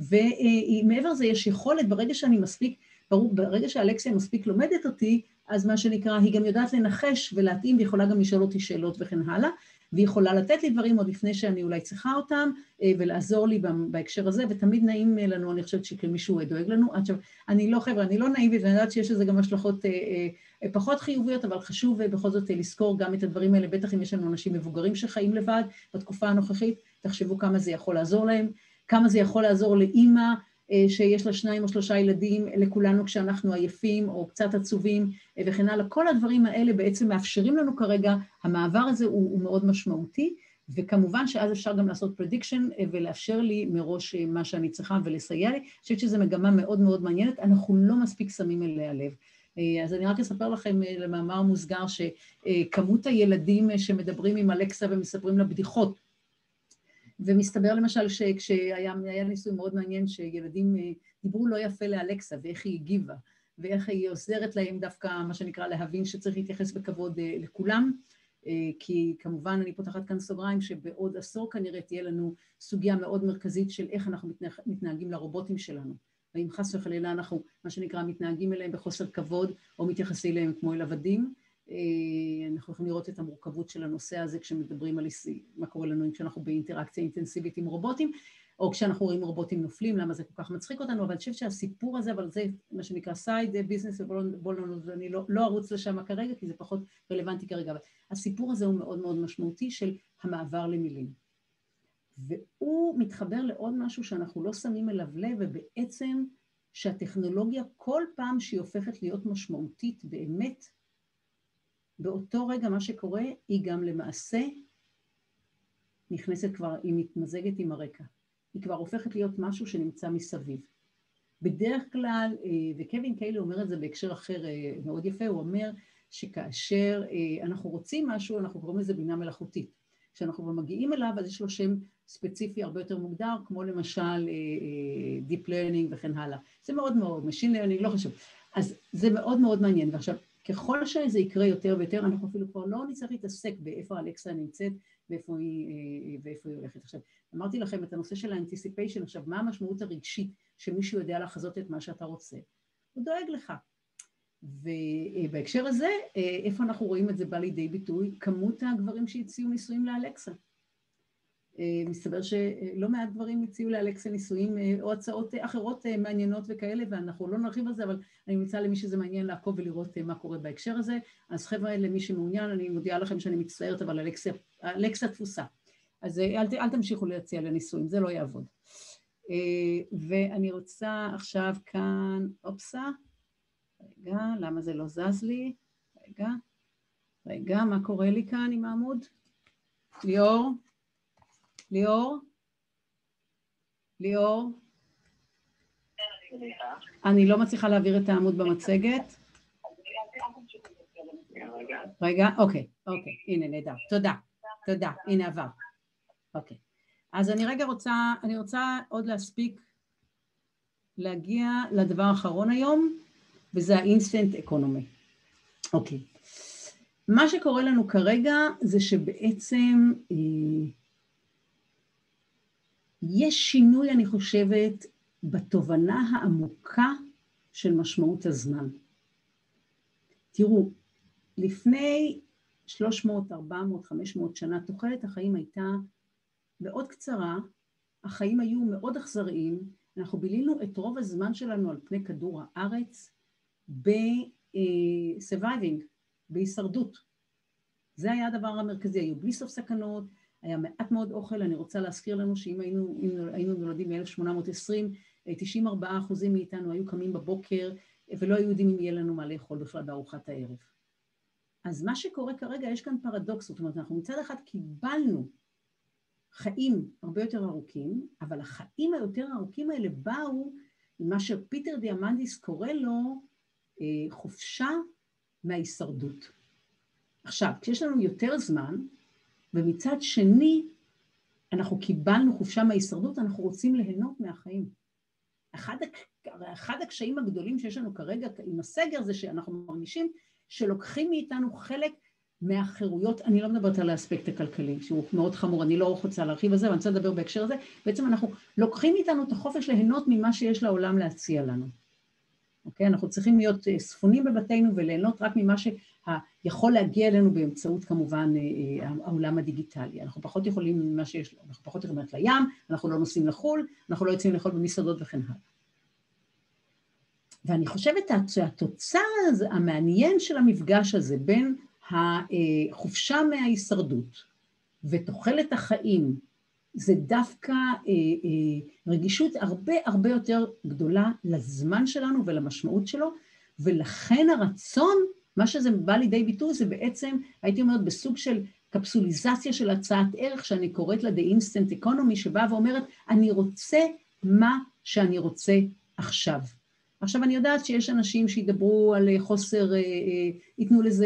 ומעבר זה יש יכולת, ברגע שאני מספיק, ברור, ברגע שהאלקסה מספיק לומדת אותי, אז מה שנקרא, היא גם יודעת לנחש ולהתאים, ויכולה גם לשאול אותי שאלות וכן הלאה, והיא יכולה לתת לי דברים עוד לפני שאני אולי צריכה אותם, ולעזור לי בהקשר הזה, ותמיד נעים לנו, אני חושבת שכמישהו דואג לנו. עכשיו, אני לא חבר'ה, אני לא נאיבית, ואני יודעת שיש לזה גם השלכות פחות חיוביות, אבל חשוב בכל זאת לזכור גם את הדברים האלה, בטח אם יש לנו אנשים מבוגרים שחיים לבד, בתקופה הנוכחית, תחשבו כמה זה יכול לעזור להם, כמה זה יכול לעזור לאמא, שיש לה שניים או שלושה ילדים, לכולנו כשאנחנו עייפים או קצת עצובים וכן הלאה. כל הדברים האלה בעצם מאפשרים לנו כרגע, המעבר הזה הוא, הוא מאוד משמעותי, וכמובן שאז אפשר גם לעשות prediction ולאפשר לי מראש מה שאני צריכה ולסייע לי. אני חושבת שזו מגמה מאוד מאוד מעניינת, אנחנו לא מספיק שמים אליה לב. אז אני רק אספר לכם למאמר מוסגר שכמות הילדים שמדברים עם אלקסה ומספרים לה בדיחות, ומסתבר למשל שכשהיה ניסוי מאוד מעניין שילדים דיברו לא יפה לאלקסה ואיך היא הגיבה, ואיך היא עוזרת להם דווקא מה שנקרא להבין שצריך להתייחס בכבוד לכולם, כי כמובן אני פותחת כאן סוגריים שבעוד עשור כנראה תהיה לנו סוגיה מאוד מרכזית של איך אנחנו מתנהגים לרובוטים שלנו, ואם חס וחלילה אנחנו מה שנקרא מתנהגים אליהם בחוסר כבוד או מתייחסים אליהם כמו אל עבדים, אנחנו יכולים לראות את המורכבות של הנושא הזה כשמדברים על מה קורה לנו כשאנחנו באינטראקציה אינטנסיבית עם רובוטים, או כשאנחנו רואים רובוטים נופלים, למה זה כל כך מצחיק אותנו, אבל אני חושב שהסיפור הזה, אבל זה מה שנקרא סייד ביזנס, ואני לא, לא ארוץ לשם כרגע, כי זה פחות רלוונטי כרגע, אבל הסיפור הזה הוא מאוד מאוד משמעותי של המעבר למילים. והוא מתחבר לעוד משהו שאנחנו לא שמים אליו לב, ובעצם שהטכנולוגיה כל פעם שהיא הופכת להיות משמעותית באמת, באותו רגע מה שקורה, היא גם למעשה נכנסת כבר, היא מתמזגת עם הרקע. היא כבר הופכת להיות משהו שנמצא מסביב. בדרך כלל, וקווין קיילי אומר את זה בהקשר אחר מאוד יפה, הוא אומר שכאשר אנחנו רוצים משהו, אנחנו קוראים לזה בינה מלאכותית. כשאנחנו כבר מגיעים אליו, אז יש לו שם ספציפי הרבה יותר מוגדר, כמו למשל Deep Learning וכן הלאה. זה מאוד מאוד, Machine Learning, לא חשוב. אז זה מאוד מאוד מעניין. ועכשיו, ככל שזה יקרה יותר ויותר, אנחנו אפילו כבר לא נצטרך להתעסק באיפה אלקסה נמצאת ואיפה היא, ואיפה היא הולכת. עכשיו, אמרתי לכם את הנושא של האנטיסיפיישן, עכשיו, מה המשמעות הרגשית שמישהו יודע לחזות את מה שאתה רוצה? הוא דואג לך. ובהקשר הזה, איפה אנחנו רואים את זה בא לידי ביטוי? כמות הגברים שהציעו ניסויים לאלקסה. מסתבר שלא מעט גברים הציעו לאלקסה ניסויים או הצעות אחרות מעניינות וכאלה, ואנחנו לא נרחיב על זה, אבל אני מציעה למי שזה מעניין לעקוב ולראות מה קורה בהקשר הזה. אז חבר'ה, למי שמעוניין, אני מודיעה לכם שאני מצטערת, אבל אלקסה, אלקסה תפוסה. אז אל, אל תמשיכו להציע לניסויים, זה לא יעבוד. ואני רוצה עכשיו כאן, אופסה, רגע, למה זה לא זז לי? רגע, רגע, מה קורה לי כאן עם העמוד? ליאור? ליאור? ליאור? אני לא מצליחה להעביר את העמוד במצגת. רגע, אוקיי, אוקיי, הנה נהדר, תודה, תודה, הנה עבר. אוקיי, אז אני רגע רוצה, אני רוצה עוד להספיק להגיע לדבר האחרון היום, וזה האינסטנט אקונומי. אוקיי, מה שקורה לנו כרגע זה שבעצם אה, יש שינוי, אני חושבת, בתובנה העמוקה של משמעות הזמן. תראו, לפני שלוש מאות, ארבע מאות, חמש מאות שנה, תוחלת החיים הייתה מאוד קצרה, החיים היו מאוד אכזריים, אנחנו בילינו את רוב הזמן שלנו על פני כדור הארץ ב-surviving, בהישרדות. זה היה הדבר המרכזי, היו בלי סוף סכנות, היה מעט מאוד אוכל. אני רוצה להזכיר לנו שאם היינו, היינו נולדים ב-אלף שמונה מאות ועשרים, תשעים וארבעה אחוזים מאיתנו היו קמים בבוקר, ולא היו יודעים אם יהיה לנו מה לאכול בכלל בארוחת הערב. אז מה שקורה כרגע, יש כאן פרדוקס, זאת אומרת, אנחנו מצד אחד קיבלנו חיים הרבה יותר ארוכים, אבל החיים היותר ארוכים האלה באו עם מה שפיטר דיאמנדיס קורא לו חופשה מההישרדות. עכשיו, כשיש לנו יותר זמן, ומצד שני, אנחנו קיבלנו חופשה מההישרדות, אנחנו רוצים ליהנות מהחיים. אחד, אחד הקשיים הגדולים שיש לנו כרגע עם הסגר זה שאנחנו מרגישים שלוקחים מאיתנו חלק מהחירויות. אני לא מדברת על האספקט הכלכלי, שהוא מאוד חמור, אני לא רוצה להרחיב על זה, אבל אני רוצה לדבר בהקשר הזה. בעצם אנחנו לוקחים מאיתנו את החופש ליהנות ממה שיש לעולם להציע לנו. אוקיי? אנחנו צריכים להיות ספונים בבתינו וליהנות רק ממה שיכול להגיע אלינו באמצעות כמובן העולם הדיגיטלי. אנחנו פחות יכולים ממה שיש לנו, אנחנו פחות יכולים ללכת לים, אנחנו לא נוסעים לחול, אנחנו לא יוצאים לאכול במסעדות וכן הלאה. ואני חושבת שהתוצר המעניין של המפגש הזה בין החופשה מההישרדות ותוחלת החיים, זה דווקא רגישות הרבה הרבה יותר גדולה לזמן שלנו ולמשמעות שלו, ולכן הרצון, מה שזה בא לידי ביטוי, זה בעצם, הייתי אומרת, בסוג של קפסוליזציה של הצעת ערך, שאני קוראת לה The Instant Economy, שבאה ואומרת, אני רוצה מה שאני רוצה עכשיו. עכשיו אני יודעת שיש אנשים שידברו על חוסר, ייתנו לזה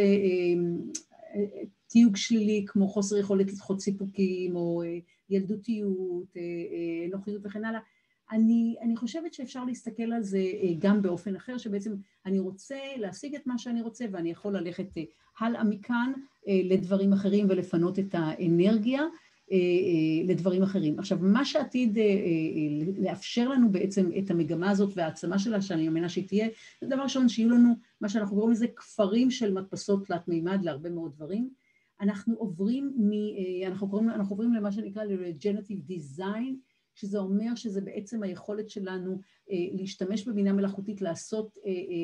תיוג שלילי, כמו חוסר יכולת לדחות סיפוקים, או ילדותיות, נוחיות וכן הלאה. אני, אני חושבת שאפשר להסתכל על זה גם באופן אחר, שבעצם אני רוצה להשיג את מה שאני רוצה, ואני יכול ללכת הלאה מכאן לדברים אחרים, ולפנות את האנרגיה לדברים אחרים. עכשיו, מה שעתיד לאפשר לנו בעצם את המגמה הזאת והעצמה שלה, שאני מאמינה שהיא תהיה, זה דבר ראשון שיהיו לנו, מה שאנחנו קוראים לזה, כפרים של מדפסות תלת מימד להרבה מאוד דברים. אנחנו עוברים, מ, אנחנו קוראים, אנחנו עוברים למה שנקרא ל-regenerative design, שזה אומר שזה בעצם היכולת שלנו להשתמש בבינה מלאכותית, לעשות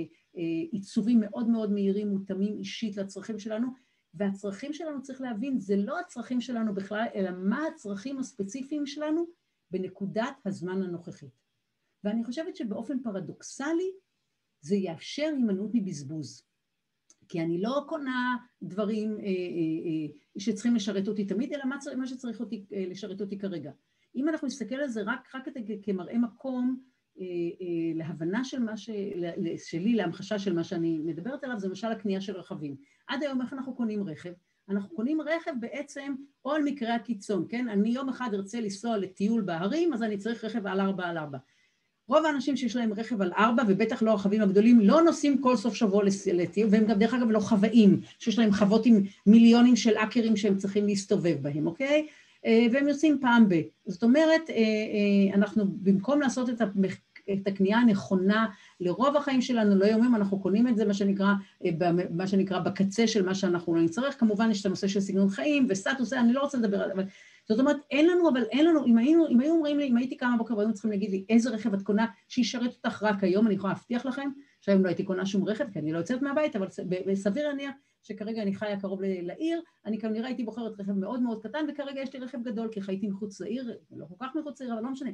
עיצובים מאוד מאוד מהירים, מותאמים אישית לצרכים שלנו, והצרכים שלנו צריך להבין, זה לא הצרכים שלנו בכלל, אלא מה הצרכים הספציפיים שלנו בנקודת הזמן הנוכחית. ואני חושבת שבאופן פרדוקסלי, זה יאפשר הימנעות מבזבוז. כי אני לא קונה דברים אה, אה, אה, שצריכים לשרת אותי תמיד, אלא מה, מה שצריך אותי, אה, לשרת אותי כרגע. אם אנחנו נסתכל על זה רק, רק כמראה מקום, אה, אה, להבנה של מה ש, שלי, להמחשה של מה שאני מדברת עליו, זה למשל הקנייה של רכבים. עד היום איך אנחנו קונים רכב? אנחנו קונים רכב בעצם, או על מקרה הקיצון, כן? אני יום אחד ארצה לנסוע לטיול בהרים, אז אני צריך רכב על ארבע על ארבע. רוב האנשים שיש להם רכב על ארבע, ובטח לא הרכבים הגדולים, לא נוסעים כל סוף שבוע לטיול, והם גם דרך אגב לא חוואים, שיש להם חוות עם מיליונים של אקרים שהם צריכים להסתובב בהם, אוקיי? והם יוצאים פעם ב. זאת אומרת, אנחנו במקום לעשות את המח... את הקנייה הנכונה לרוב החיים שלנו, לא יומים, אנחנו קונים את זה, מה שנקרא, מה שנקרא בקצה של מה שאנחנו לא נצטרך. כמובן, יש את הנושא של סגנון חיים וסטטוס, אני לא רוצה לדבר על זה, אבל זאת אומרת, אין לנו, אבל אין לנו, אם היינו, אם היו אומרים לי, אם הייתי קמה בוקר והיו צריכים להגיד לי איזה רכב את קונה שישרת אותך רק היום, אני יכולה להבטיח לכם שהיום לא הייתי קונה שום רכב, כי אני לא יוצאת מהבית, אבל בסביר להניח שכרגע אני חיה קרוב לעיר, אני כנראה הייתי בוחרת רכב מאוד מאוד קטן, וכרגע יש לי רכב גדול, כי חייתי מחוץ לעיר, לא כל כך מחוץ לעיר, אבל לא משנה.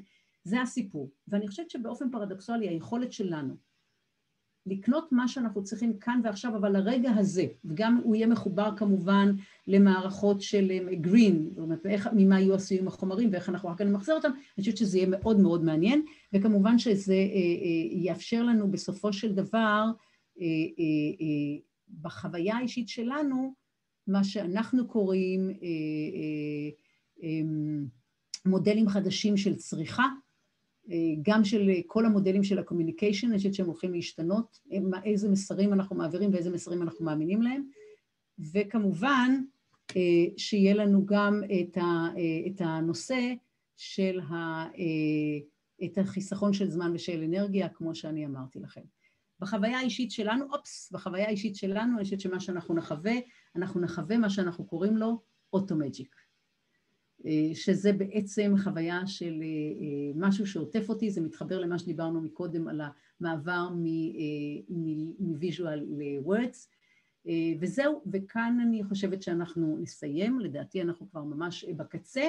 זה הסיפור. ואני חושבת שבאופן פרדוקסלי היכולת שלנו לקנות מה שאנחנו צריכים כאן ועכשיו, אבל לרגע הזה, וגם הוא יהיה מחובר כמובן למערכות של green, זאת אומרת, איך, ממה יהיו עשויים החומרים ואיך אנחנו רק נמחזר אותם, אני חושבת שזה יהיה מאוד מאוד מעניין, וכמובן שזה אה, אה, יאפשר לנו בסופו של דבר, אה, אה, אה, בחוויה האישית שלנו, מה שאנחנו קוראים אה, אה, אה, מודלים חדשים של צריכה, גם של כל המודלים של ה-communication, אני חושבת שהם הולכים להשתנות, איזה מסרים אנחנו מעבירים ואיזה מסרים אנחנו מאמינים להם, וכמובן שיהיה לנו גם את הנושא של את החיסכון של זמן ושל אנרגיה, כמו שאני אמרתי לכם. בחוויה האישית שלנו, אופס, בחוויה האישית שלנו, אני חושבת שמה שאנחנו נחווה, אנחנו נחווה מה שאנחנו קוראים לו אוטומג'יק. שזה בעצם חוויה של משהו שעוטף אותי, זה מתחבר למה שדיברנו מקודם על המעבר מ-visual ל-words, וזהו, וכאן אני חושבת שאנחנו נסיים, לדעתי אנחנו כבר ממש בקצה,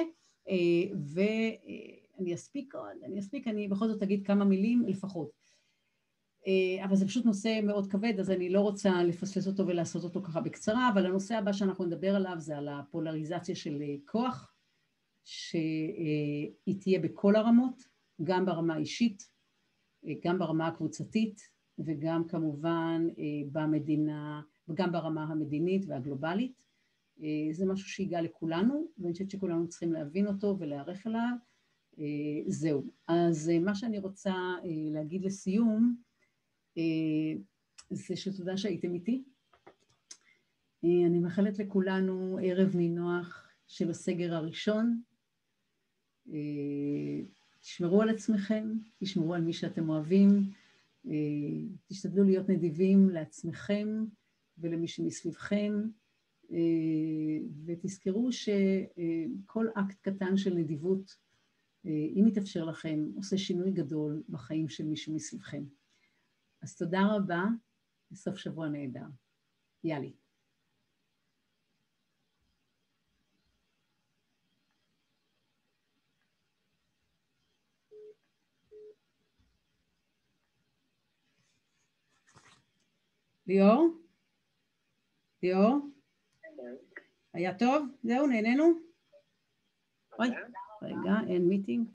ואני אספיק עוד, אני אספיק, אני בכל זאת אגיד כמה מילים לפחות. אבל זה פשוט נושא מאוד כבד, אז אני לא רוצה לפספס אותו ולעשות אותו ככה בקצרה, אבל הנושא הבא שאנחנו נדבר עליו זה על הפולריזציה של כוח, שהיא תהיה בכל הרמות, גם ברמה האישית, גם ברמה הקבוצתית, וגם כמובן במדינה, וגם ברמה המדינית והגלובלית. זה משהו שהגיע לכולנו, ואני חושבת שכולנו צריכים להבין אותו ולהערך אליו. זהו. אז מה שאני רוצה להגיד לסיום, זה שתודה שהייתם איתי. אני מאחלת לכולנו ערב נינוח של הסגר הראשון. תשמרו על עצמכם, תשמרו על מי שאתם אוהבים, תשתדלו להיות נדיבים לעצמכם ולמי שמסביבכם, ותזכרו שכל אקט קטן של נדיבות, אם יתאפשר לכם, עושה שינוי גדול בחיים של מישהו מסביבכם. אז תודה רבה, בסוף שבוע נהדר. יאללה. ליאור? ליאור? היה טוב? זהו, נהנינו? אוי, רגע, אין מיטינג.